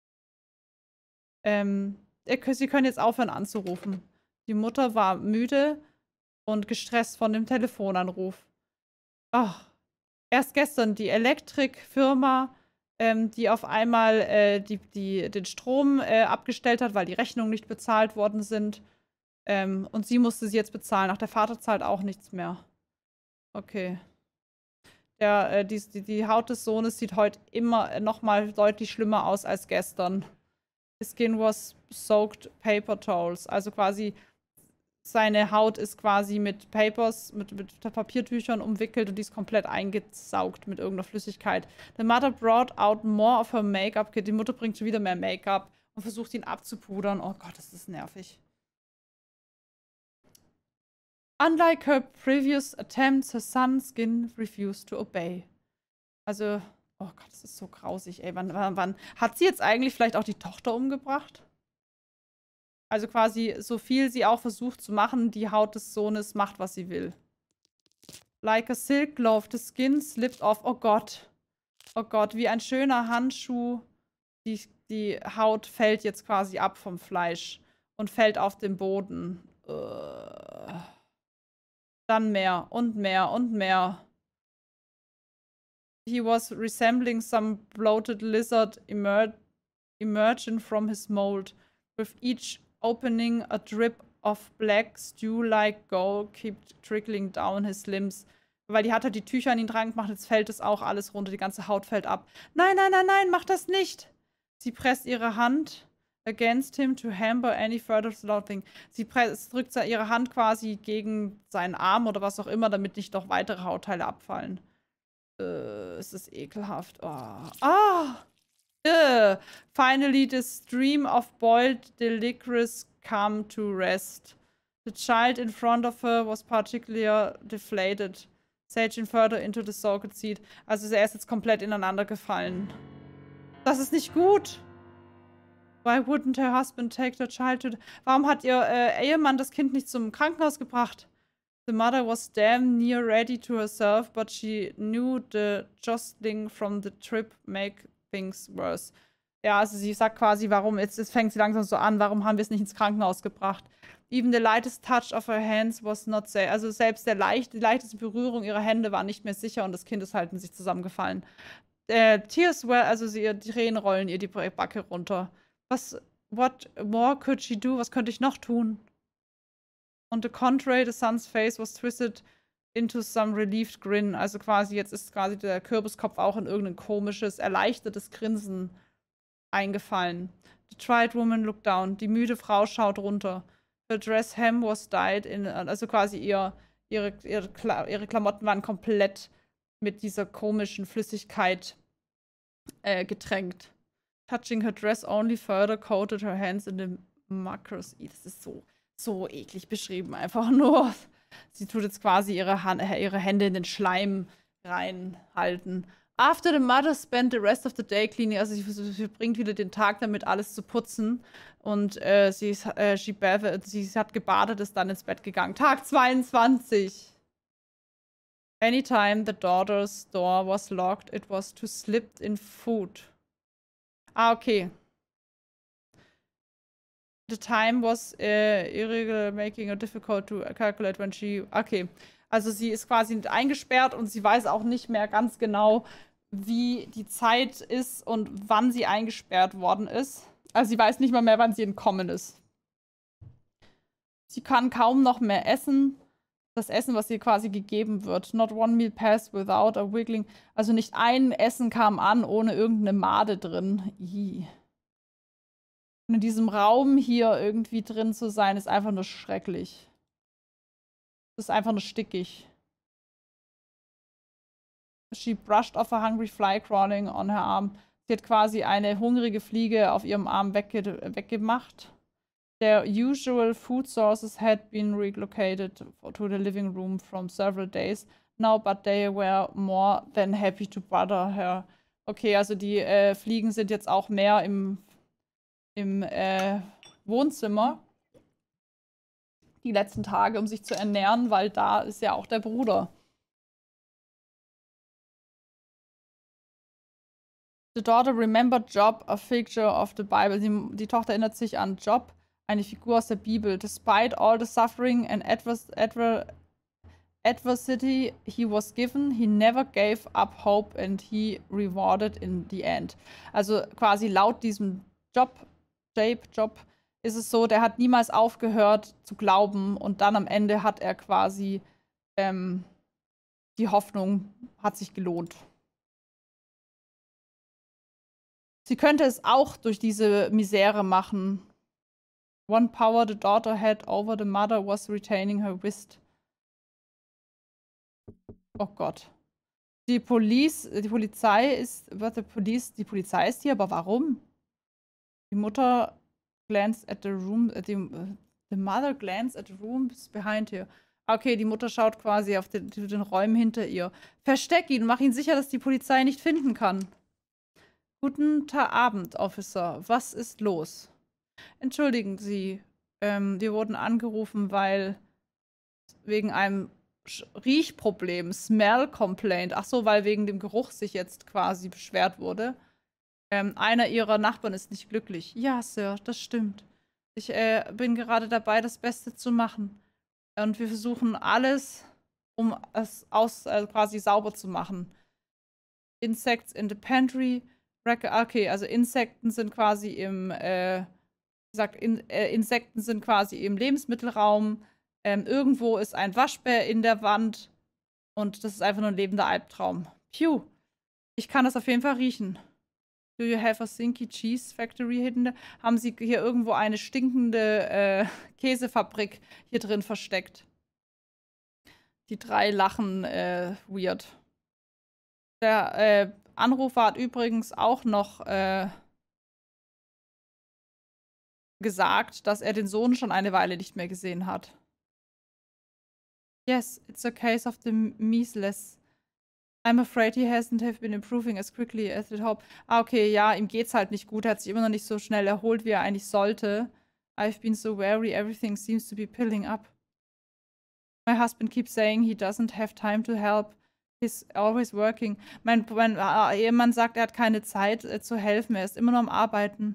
Sie können jetzt aufhören anzurufen. Die Mutter war müde und gestresst von dem Telefonanruf. Ach, erst gestern die Elektrikfirma, die auf einmal den Strom abgestellt hat, weil die Rechnungen nicht bezahlt worden sind. Und sie musste sie jetzt bezahlen. Ach, der Vater zahlt auch nichts mehr. Okay. Die Haut des Sohnes sieht heute immer noch mal deutlich schlimmer aus als gestern. His skin was soaked paper towels. Also quasi seine Haut ist quasi mit Papiertüchern umwickelt und die ist komplett eingesaugt mit irgendeiner Flüssigkeit. The mother brought out more of her makeup kit. Die Mutter bringt schon wieder mehr Make-up und versucht ihn abzupudern. Oh Gott, das ist nervig. Unlike her previous attempts, her son's skin refused to obey. Also, oh Gott, das ist so grausig, ey. Wann hat sie jetzt eigentlich vielleicht auch die Tochter umgebracht? Also quasi, so viel sie auch versucht zu machen, die Haut des Sohnes macht, was sie will. Like a silk glove, the skin slipped off. Oh Gott. Oh Gott, wie ein schöner Handschuh. Die Haut fällt jetzt quasi ab vom Fleisch und fällt auf den Boden. Dann mehr und mehr und mehr. He was resembling some bloated lizard emerging from his mold. With each opening, a drip of black stew-like gold kept trickling down his limbs. Weil die hat halt die Tücher an ihn dran gemacht, jetzt fällt es auch alles runter, die ganze Haut fällt ab. Nein, nein, nein, nein, mach das nicht! Sie presst ihre Hand against him to hamper any further slaughting. Sie drückt ihre Hand quasi gegen seinen Arm oder was auch immer, damit nicht noch weitere Hautteile abfallen. Es ist ekelhaft. Oh. Ah! Finally, the stream of boiled licorice come to rest. The child in front of her was particularly deflated, saging further into the soaked seat. Also er ist jetzt komplett ineinander gefallen. Das ist nicht gut. Why wouldn't her husband take the child to... Warum hat ihr Ehemann das Kind nicht zum Krankenhaus gebracht? The mother was damn near ready to herself, but she knew the jostling from the trip make things worse. Ja, also sie sagt quasi, warum, jetzt fängt sie langsam so an, warum haben wir es nicht ins Krankenhaus gebracht? Even the lightest touch of her hands was not safe. Also selbst die leichteste Berührung ihrer Hände war nicht mehr sicher und das Kind ist halt in sich zusammengefallen. Tears were, also die Tränen rollen ihr die Backe runter. What more could she do? Was könnte ich noch tun? On the contrary, the son's face was twisted into some relieved grin. Also quasi, jetzt ist quasi der Kürbiskopf auch in irgendein komisches, erleichtertes Grinsen eingefallen. The tried woman looked down. Die müde Frau schaut runter. Her dress hem was dyed in, also quasi ihre Klamotten waren komplett mit dieser komischen Flüssigkeit getränkt. Touching her dress only further coated her hands in the muckers. Das ist so eklig beschrieben, einfach nur. Sie tut jetzt quasi ihre Hände in den Schleim reinhalten. After the mother spent the rest of the day cleaning, also sie verbringt wieder den Tag damit, alles zu putzen. Und sie hat gebadet, ist dann ins Bett gegangen. Tag 22. Anytime the daughter's door was locked, it was to slip in food. Ah, okay. The time was irregular, making it difficult to calculate when she... Okay, also sie ist quasi eingesperrt und sie weiß auch nicht mehr ganz genau, wie die Zeit ist und wann sie eingesperrt worden ist. Also sie weiß nicht mal mehr, wann sie entkommen ist. Sie kann kaum noch mehr essen. Das Essen, was ihr quasi gegeben wird. Not one meal passed without a wiggling. Also nicht ein Essen kam an, ohne irgendeine Made drin. Ih. Und in diesem Raum hier irgendwie drin zu sein, ist einfach nur schrecklich. Das ist einfach nur stickig. She brushed off a hungry fly crawling on her arm. Sie hat quasi eine hungrige Fliege auf ihrem Arm weggemacht. Their usual food sources had been relocated to the living room from several days now, but they were more than happy to bother her. Okay, also die Fliegen sind jetzt auch mehr im Wohnzimmer die letzten Tage, um sich zu ernähren, weil da ist ja auch der Bruder. The daughter remembered Job, a figure of the Bible. Die Tochter erinnert sich an Job, eine Figur aus der Bibel. Despite all the suffering and adversity he was given, he never gave up hope and he rewarded in the end. Also quasi laut diesem Job ist es so, der hat niemals aufgehört zu glauben und dann am Ende hat er quasi die Hoffnung hat sich gelohnt. Sie könnte es auch durch diese Misere machen. One power the daughter had over the mother was retaining her wrist. Oh Gott. Die Polizei ist hier, aber warum? Die Mutter glanced at the room, the mother glanced at the rooms behind her. Okay, die Mutter schaut quasi auf den Räumen hinter ihr. Versteck ihn, mach ihn sicher, dass die Polizei nicht finden kann. Guten Abend, Officer. Was ist los? Entschuldigen Sie, wir wurden angerufen, weil wegen einem Riechproblem, Smell Complaint. Ach so, weil wegen dem Geruch sich jetzt quasi beschwert wurde. Einer Ihrer Nachbarn ist nicht glücklich. Ja, Sir, das stimmt. Ich bin gerade dabei, das Beste zu machen. Und wir versuchen alles, um es quasi sauber zu machen. Insects in the pantry. Okay, also Insekten sind quasi Insekten sind quasi im Lebensmittelraum. Irgendwo ist ein Waschbär in der Wand. Und das ist einfach nur ein lebender Albtraum. Phew. Ich kann das auf jeden Fall riechen. Do you have a stinky cheese factory hidden? Haben Sie hier irgendwo eine stinkende Käsefabrik hier drin versteckt? Die drei lachen weird. Der Anrufer hat übrigens auch noch gesagt, dass er den Sohn schon eine Weile nicht mehr gesehen hat. Yes, it's a case of the measles. I'm afraid he hasn't been improving as quickly as we'd hoped. Ah, okay, ja, ihm geht's halt nicht gut. Er hat sich immer noch nicht so schnell erholt, wie er eigentlich sollte. I've been so wary, everything seems to be piling up. My husband keeps saying he doesn't have time to help. He's always working. Mein Ehemann sagt, er hat keine Zeit zu helfen. Er ist immer noch am Arbeiten.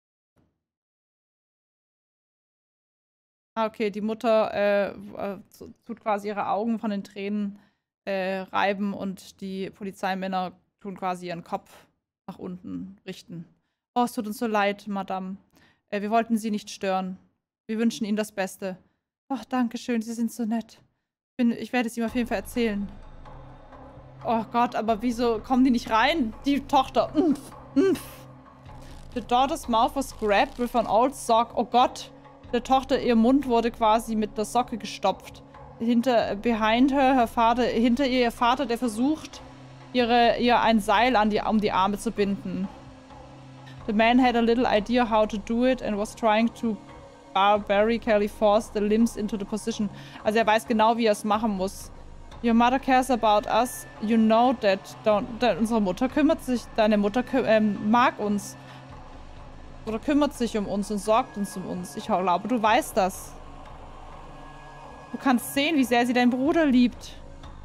Ah, okay, die Mutter tut quasi ihre Augen von den Tränen reiben und die Polizeimänner tun quasi ihren Kopf nach unten richten. Oh, es tut uns so leid, Madame. Wir wollten Sie nicht stören. Wir wünschen Ihnen das Beste. Ach, danke schön, Sie sind so nett. Ich werde es ihm auf jeden Fall erzählen. Oh Gott, aber wieso kommen die nicht rein? Die Tochter. The daughter's mouth was grabbed with an old sock. Oh Gott. Der Tochter, ihr Mund wurde quasi mit der Socke gestopft. Behind her, hinter ihr Vater, der versucht, ihr ein Seil um die Arme zu binden. The man had a little idea how to do it and was trying to barbarically force the limbs into the position. Also er weiß genau, wie er es machen muss. Your mother cares about us. You know that. Unsere Mutter kümmert sich. Deine Mutter mag uns. Oder kümmert sich um uns und sorgt uns um uns. Ich glaube, du weißt das. Du kannst sehen, wie sehr sie deinen Bruder liebt.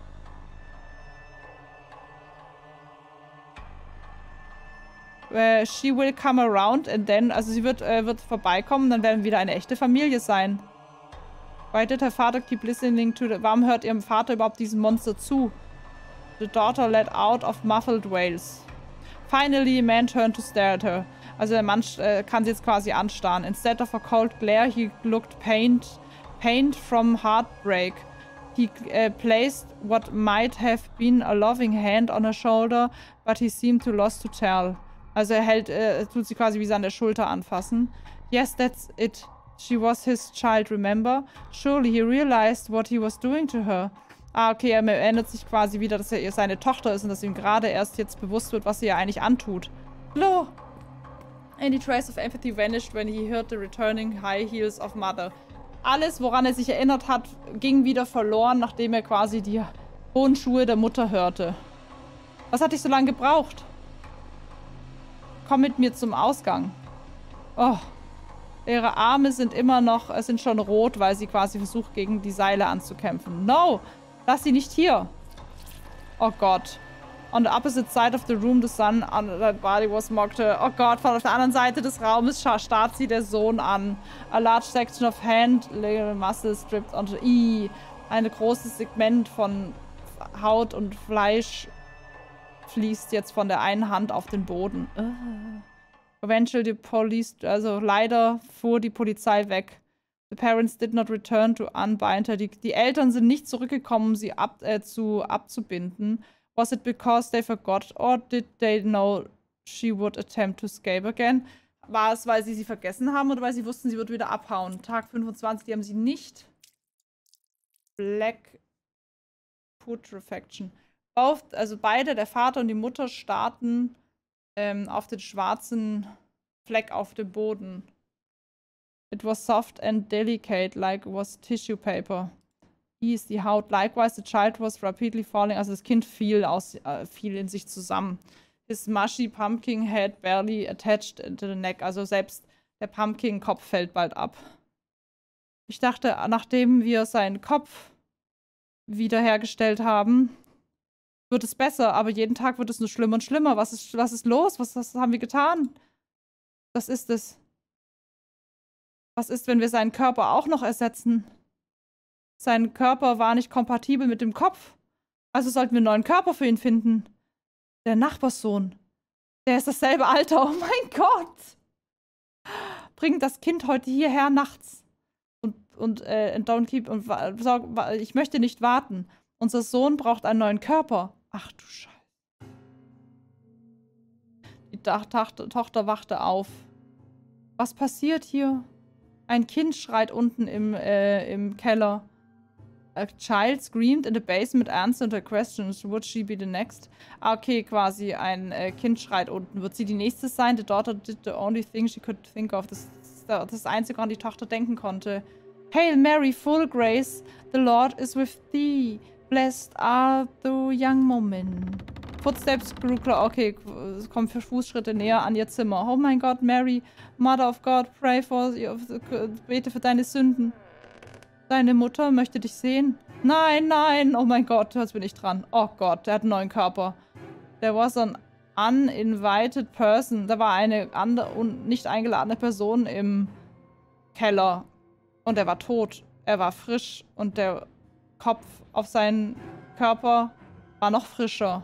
She will come around and then, also sie wird vorbeikommen, dann werden wir wieder eine echte Familie sein. Why did her father keep listening to the... Warum hört ihrem Vater überhaupt diesem Monster zu? The daughter let out of muffled wails. Finally, a man turned to stare at her. Also der Mann kann sie jetzt quasi anstarren. Instead of a cold glare, he looked pained from heartbreak. He placed what might have been a loving hand on her shoulder, but he seemed too lost to tell. Also tut sie quasi wie sie an der Schulter anfassen. Yes, that's it. She was his child, remember? Surely he realized what he was doing to her. Ah, okay, er erinnert sich quasi wieder, dass er seine Tochter ist und dass ihm gerade erst jetzt bewusst wird, was sie ja eigentlich antut. Hallo! Any trace of empathy vanished when he heard the returning high heels of mother. Alles, woran er sich erinnert hat, ging wieder verloren, nachdem er quasi die hohen Schuhe der Mutter hörte. Was hat dich so lange gebraucht? Komm mit mir zum Ausgang. Oh. Ihre Arme sind immer noch, sind schon rot, weil sie quasi versucht, gegen die Seile anzukämpfen. No! Lass sie nicht hier! Oh Gott. On the opposite side of the room, the son on that body was mocked. Oh Gott, von auf der anderen Seite des Raumes starrt sie der Sohn an. A large section of hand, little muscle stripped onto... Ein großes Segment von Haut und Fleisch fließt jetzt von der einen Hand auf den Boden. Eventually the police... Also leider fuhr die Polizei weg. The parents did not return to unbind her. Die Eltern sind nicht zurückgekommen, um sie abzubinden. Was it because they forgot or did they know she would attempt to escape again? War es, weil sie vergessen haben oder weil sie wussten, sie wird wieder abhauen? Tag 25, die haben sie nicht. Black Putrefaction. Also beide, der Vater und die Mutter, starten auf den schwarzen Fleck auf dem Boden. It was soft and delicate, like it was tissue paper. Ist die Haut. Likewise, the child was rapidly falling. Also das Kind fiel in sich zusammen. His mushy pumpkin head barely attached into the neck. Also selbst der Pumpkin-Kopf fällt bald ab. Ich dachte, nachdem wir seinen Kopf wiederhergestellt haben, wird es besser. Aber jeden Tag wird es nur schlimmer und schlimmer. Was ist los? Was haben wir getan? Was ist es? Was ist, wenn wir seinen Körper auch noch ersetzen? Sein Körper war nicht kompatibel mit dem Kopf. Also sollten wir einen neuen Körper für ihn finden. Der Nachbarssohn. Der ist dasselbe Alter. Oh mein Gott. Bring das Kind heute hierher nachts. Und don't keep... ich möchte nicht warten. Unser Sohn braucht einen neuen Körper. Ach du Scheiße. Die Tochter wachte auf. Was passiert hier? Ein Kind schreit unten im Keller. A child screamed in the basement, answered her questions. Would she be the next? Ah, okay, quasi ein Kind schreit unten. Wird sie die nächste sein? The daughter did the only thing she could think of. Das ist das Einzige, woran die Tochter denken konnte. Hail Mary, full grace, the Lord is with thee. Blessed are the young women. Footsteps grew closer. Okay, es kommen Fußschritte näher an ihr Zimmer. Oh mein Gott, Mary, Mother of God, pray for... Bete für deine Sünden. Deine Mutter möchte dich sehen. Nein, nein. Oh mein Gott, jetzt bin ich dran. Oh Gott, der hat einen neuen Körper. There was an uninvited person. Da war eine nicht eingeladene Person im Keller. Und er war tot. Er war frisch. Und der Kopf auf seinen Körper war noch frischer.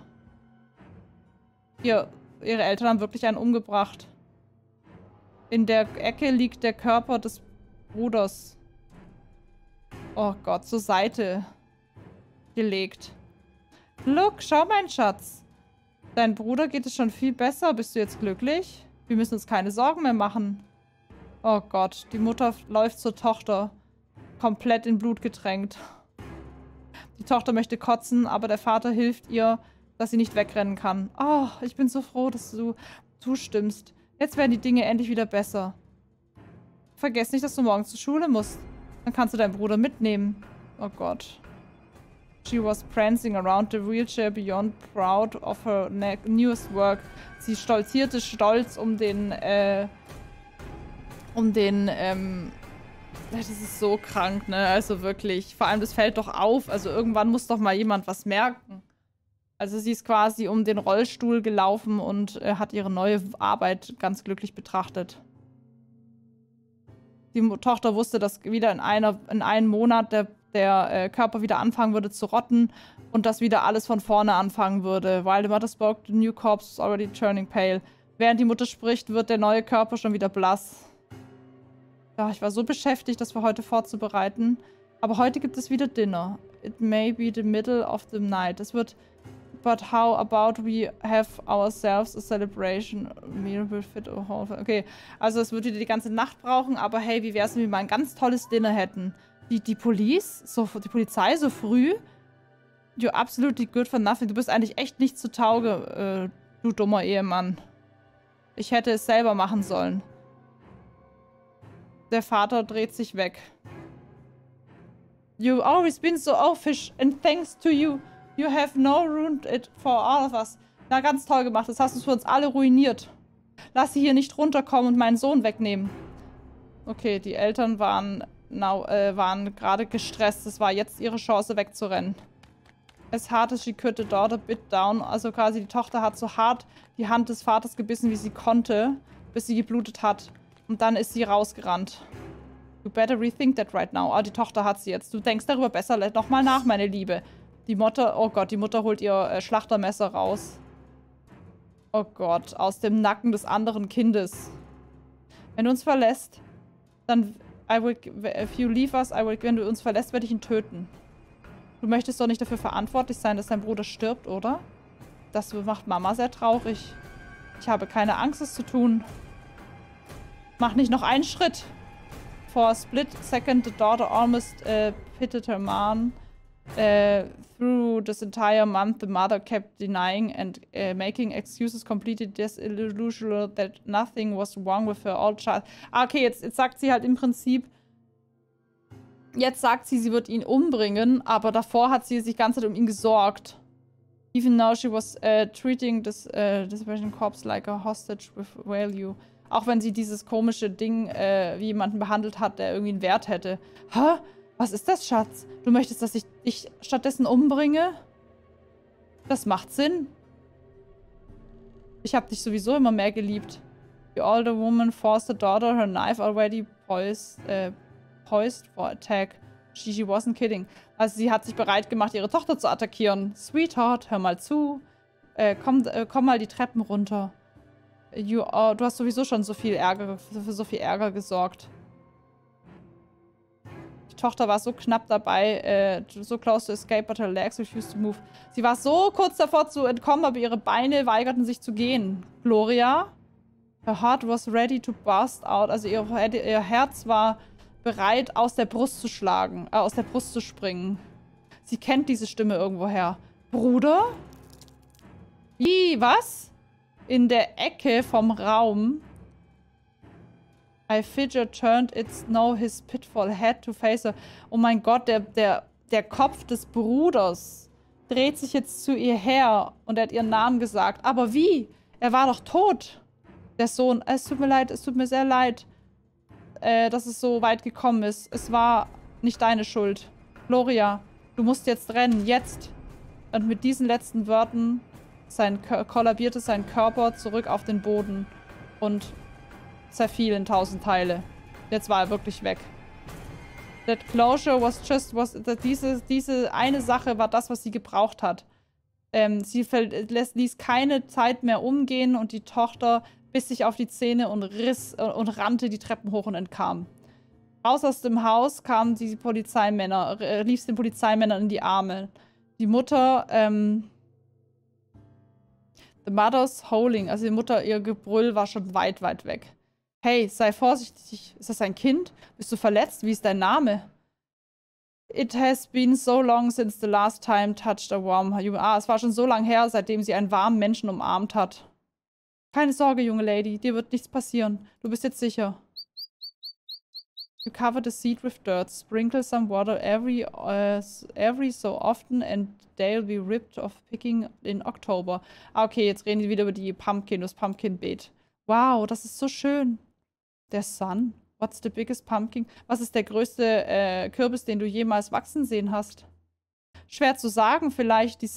Ihre Eltern haben wirklich einen umgebracht. In der Ecke liegt der Körper des Bruders. Oh Gott, zur Seite gelegt. Look, schau, mein Schatz. Dein Bruder geht es schon viel besser. Bist du jetzt glücklich? Wir müssen uns keine Sorgen mehr machen. Oh Gott, die Mutter läuft zur Tochter. Komplett in Blut getränkt. Die Tochter möchte kotzen, aber der Vater hilft ihr, dass sie nicht wegrennen kann. Oh, ich bin so froh, dass du zustimmst. Jetzt werden die Dinge endlich wieder besser. Vergiss nicht, dass du morgen zur Schule musst. Dann kannst du deinen Bruder mitnehmen. Oh Gott. She was prancing around the wheelchair beyond proud of her newest work. Sie stolzierte stolz um den, das ist so krank, ne? Also wirklich. Vor allem, das fällt doch auf. Also irgendwann muss doch mal jemand was merken. Also sie ist quasi um den Rollstuhl gelaufen und hat ihre neue Arbeit ganz glücklich betrachtet. Die Tochter wusste, dass wieder in einem Monat der Körper wieder anfangen würde zu rotten und dass wieder alles von vorne anfangen würde. While the mother spoke, the new corpse was already turning pale. Während die Mutter spricht, wird der neue Körper schon wieder blass. Ja, ich war so beschäftigt, das für heute vorzubereiten. Aber heute gibt es wieder Dinner. It may be the middle of the night. Es wird... But how about we have ourselves a celebration? Meal will fit a whole... Okay, also es würde die ganze Nacht brauchen, aber hey, wie wäre es, wenn wir mal ein ganz tolles Dinner hätten? Die Polizei so früh? You're absolutely good for nothing. Du bist eigentlich echt nicht zu Tauge, du dummer Ehemann. Ich hätte es selber machen sollen. Der Vater dreht sich weg. You've always been so offish and thanks to you, you have no ruined it for all of us. Na, ganz toll gemacht. Das hast du für uns alle ruiniert. Lass sie hier nicht runterkommen und meinen Sohn wegnehmen. Okay, die Eltern waren gerade gestresst. Es war jetzt ihre Chance wegzurennen. As hard as she could, the daughter bit down. Also quasi die Tochter hat so hart die Hand des Vaters gebissen, wie sie konnte, bis sie geblutet hat. Und dann ist sie rausgerannt. You better rethink that right now. Ah, die Tochter hat sie jetzt. Du denkst darüber besser nochmal nach, meine Liebe. Die Mutter, oh Gott, die Mutter holt ihr Schlachtermesser raus. Oh Gott, aus dem Nacken des anderen Kindes. Wenn du uns verlässt, dann, if you leave us, wenn du uns verlässt, werde ich ihn töten. Du möchtest doch nicht dafür verantwortlich sein, dass dein Bruder stirbt, oder? Das macht Mama sehr traurig. Ich habe keine Angst, es zu tun. Mach nicht noch einen Schritt. For a split second, the daughter almost pitted her mom. Through this entire month, the mother kept denying and making excuses completely disillusional that nothing was wrong with her old child. Ah, okay, jetzt sagt sie halt im Prinzip, jetzt sagt sie, sie wird ihn umbringen, aber davor hat sie sich die ganze Zeit um ihn gesorgt. Even now she was treating this disappearing corpse like a hostage with value. Auch wenn sie dieses komische Ding wie jemanden behandelt hat, der irgendwie einen Wert hätte. Hä? Was ist das, Schatz? Du möchtest, dass ich dich stattdessen umbringe? Das macht Sinn. Ich habe dich sowieso immer mehr geliebt. The older woman forced her daughter, her knife already poised for attack. She wasn't kidding. Also sie hat sich bereit gemacht, ihre Tochter zu attackieren. Sweetheart, hör mal zu. Komm mal die Treppen runter. Du hast sowieso schon für so viel Ärger gesorgt. Die Tochter war so knapp dabei, so close to escape, but her legs refused to move. Sie war so kurz davor zu entkommen, aber ihre Beine weigerten sich zu gehen. Gloria? Her heart was ready to burst out. Also ihr Herz war bereit, aus der Brust zu schlagen, aus der Brust zu springen. Sie kennt diese Stimme irgendwoher. Bruder? Wie, was? In der Ecke vom Raum. I figure turned its no his pitfall head to face her. Oh mein Gott, der Kopf des Bruders dreht sich jetzt zu ihr her und er hat ihren Namen gesagt. Aber wie? Er war doch tot. Der Sohn. Es tut mir leid, es tut mir sehr leid, dass es so weit gekommen ist. Es war nicht deine Schuld. Gloria, du musst jetzt rennen. Jetzt. Und mit diesen letzten Worten kollabierte sein Körper zurück auf den Boden und zerfiel in 1000 Teile. Jetzt war er wirklich weg. That closure diese eine Sache war das, was sie gebraucht hat. Sie ließ keine Zeit mehr umgehen und die Tochter biss sich auf die Zähne und rannte die Treppen hoch und entkam. Raus aus dem Haus kamen die Polizeimänner, lief den Polizeimännern in die Arme. Die Mutter, the mother's howling, also die Mutter, ihr Gebrüll war schon weit, weit weg. Hey, sei vorsichtig. Ist das ein Kind? Bist du verletzt? Wie ist dein Name? It has been so long since the last time touched a warm human. Ah, es war schon so lange her, seitdem sie einen warmen Menschen umarmt hat. Keine Sorge, junge Lady, dir wird nichts passieren. Du bist jetzt sicher. You cover the seat with dirt, sprinkle some water every so often and they'll be ripped of picking in October. Ah, okay, jetzt reden die wieder über das Pumpkin-Beet. Wow, das ist so schön. Der Sun. What's the biggest pumpkin? Was ist der größte Kürbis, den du jemals wachsen sehen hast? Schwer zu sagen, vielleicht die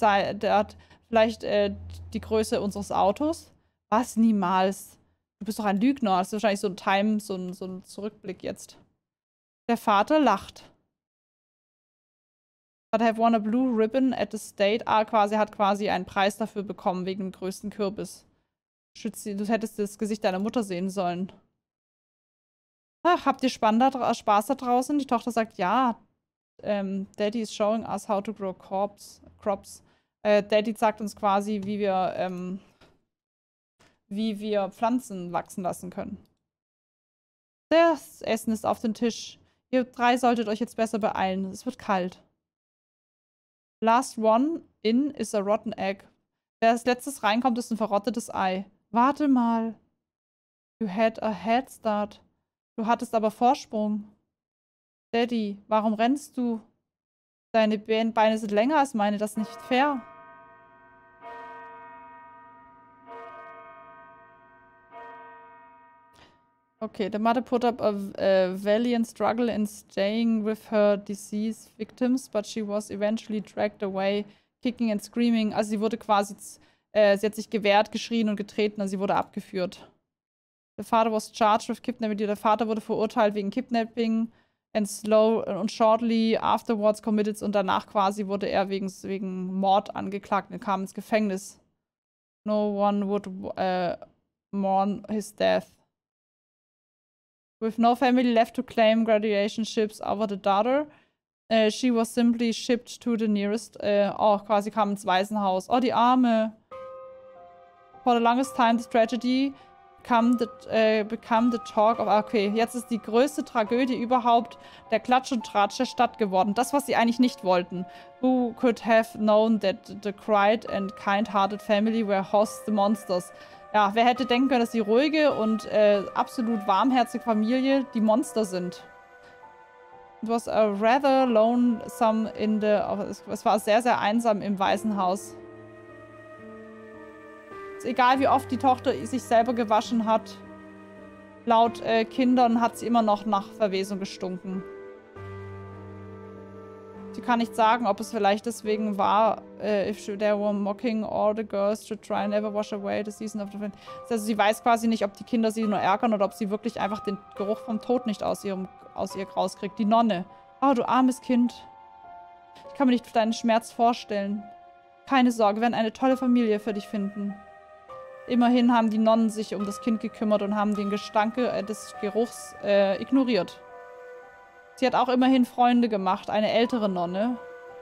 Größe unseres Autos. Was? Niemals. Du bist doch ein Lügner. Das ist wahrscheinlich so ein Zurückblick jetzt. Der Vater lacht. But I have won a blue ribbon at the state. Ah, hat quasi einen Preis dafür bekommen, wegen dem größten Kürbis. Du hättest das Gesicht deiner Mutter sehen sollen. Ach, habt ihr Spaß da draußen? Die Tochter sagt, ja. Daddy is showing us how to grow crops. Daddy sagt uns quasi, wie wir Pflanzen wachsen lassen können. Das Essen ist auf dem Tisch. Ihr drei solltet euch jetzt besser beeilen. Es wird kalt. Last one in is a rotten egg. Wer als letztes reinkommt, ist ein verrottetes Ei. Warte mal. You had a head start. Du hattest aber Vorsprung. Daddy, warum rennst du? Deine Beine sind länger als meine, das ist nicht fair. Okay, the mother put up a valiant struggle in staying with her deceased victims, but she was eventually dragged away, kicking and screaming. Also sie wurde quasi, sie hat sich gewehrt, geschrien und getreten, also sie wurde abgeführt. The father was charged with kidnapping. Der Vater wurde verurteilt wegen Kidnapping and shortly afterwards committed und danach quasi wurde er wegen Mord angeklagt und kam ins Gefängnis. No one would mourn his death. With no family left to claim graduation ships over the daughter, she was simply shipped to the nearest. Quasi kam ins Waisenhaus. Oh, die Arme. For the longest time, this tragedy become the talk of... Okay, jetzt ist die größte Tragödie überhaupt der Klatsch und Tratsch der Stadt geworden. Das, was sie eigentlich nicht wollten. Who could have known that the quiet and kind-hearted family were host the monsters? Ja, wer hätte denken können, dass die ruhige und absolut warmherzige Familie die Monster sind. It was a rather lonesome in the... Es war sehr, sehr einsam im Waisenhaus. Ist egal, wie oft die Tochter sich selber gewaschen hat. Laut Kindern hat sie immer noch nach Verwesung gestunken. Sie kann nicht sagen, ob es vielleicht deswegen war, if they were mocking all the girls to try and never wash away the season of the wind. Also sie weiß quasi nicht, ob die Kinder sie nur ärgern oder ob sie wirklich einfach den Geruch vom Tod nicht aus ihr rauskriegt. Die Nonne. Oh, du armes Kind. Ich kann mir nicht deinen Schmerz vorstellen. Keine Sorge, wir werden eine tolle Familie für dich finden. Immerhin haben die Nonnen sich um das Kind gekümmert und haben den Gestank des Geruchs ignoriert. Sie hat auch immerhin Freunde gemacht, eine ältere Nonne,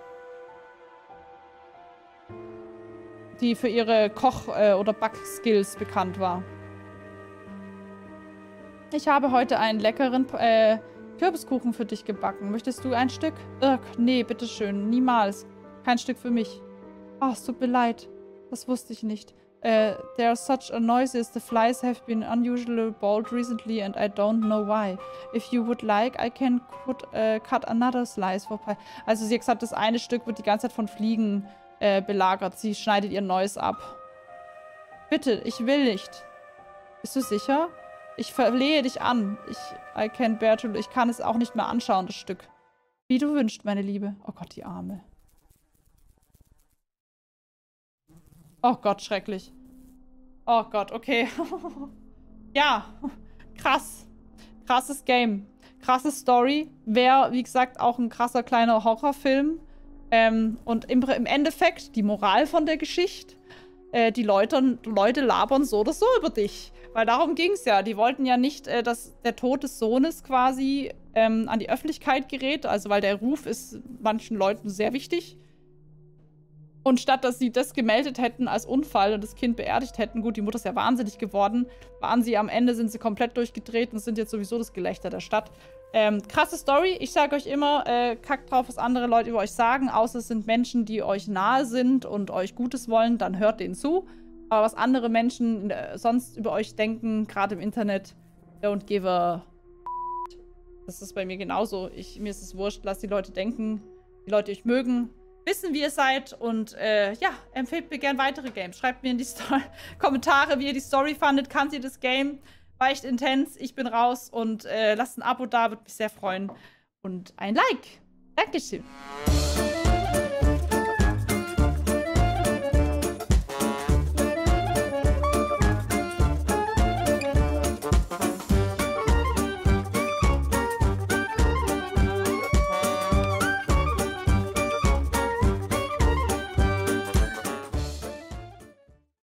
die für ihre Koch- oder Backskills bekannt war. Ich habe heute einen leckeren Kürbiskuchen für dich gebacken. Möchtest du ein Stück? Nee, bitteschön, niemals. Kein Stück für mich. Oh, es tut mir leid. Das wusste ich nicht. There are such a noises. The flies have been unusually bold recently and I don't know why. If you would like, I can cut another slice for pie. Also sie hat gesagt, das eine Stück wird die ganze Zeit von Fliegen belagert. Sie schneidet ihr neues ab. Bitte, ich will nicht. Bist du sicher? Ich verflehe dich an. I can't bear to... Ich kann es auch nicht mehr anschauen, das Stück. Wie du wünschst, meine Liebe. Oh Gott, die Arme. Oh Gott, schrecklich. Oh Gott, okay. Ja, krass. Krasses Game. Krasse Story. Wäre, wie gesagt, auch ein krasser kleiner Horrorfilm. Und im Endeffekt die Moral von der Geschichte. Die Leute labern so oder so über dich. Weil darum ging es ja. Die wollten ja nicht, dass der Tod des Sohnes quasi an die Öffentlichkeit gerät. Also weil der Ruf ist manchen Leuten sehr wichtig. Und statt, dass sie das gemeldet hätten als Unfall und das Kind beerdigt hätten, gut, die Mutter ist ja wahnsinnig geworden, sind sie komplett durchgedreht und sind jetzt sowieso das Gelächter der Stadt. Krasse Story. Ich sage euch immer, kackt drauf, was andere Leute über euch sagen, außer es sind Menschen, die euch nahe sind und euch Gutes wollen, dann hört denen zu. Aber was andere Menschen sonst über euch denken, gerade im Internet, don't give a... Das ist bei mir genauso. Mir ist es wurscht, lasst die Leute denken, die Leute euch mögen. Wissen, wie ihr seid und ja, empfehlt mir gerne weitere Games. Schreibt mir in die Kommentare, wie ihr die Story fandet. Kannt ihr das Game? War echt intens. Ich bin raus und lasst ein Abo da, würde mich sehr freuen. Und ein Like. Dankeschön.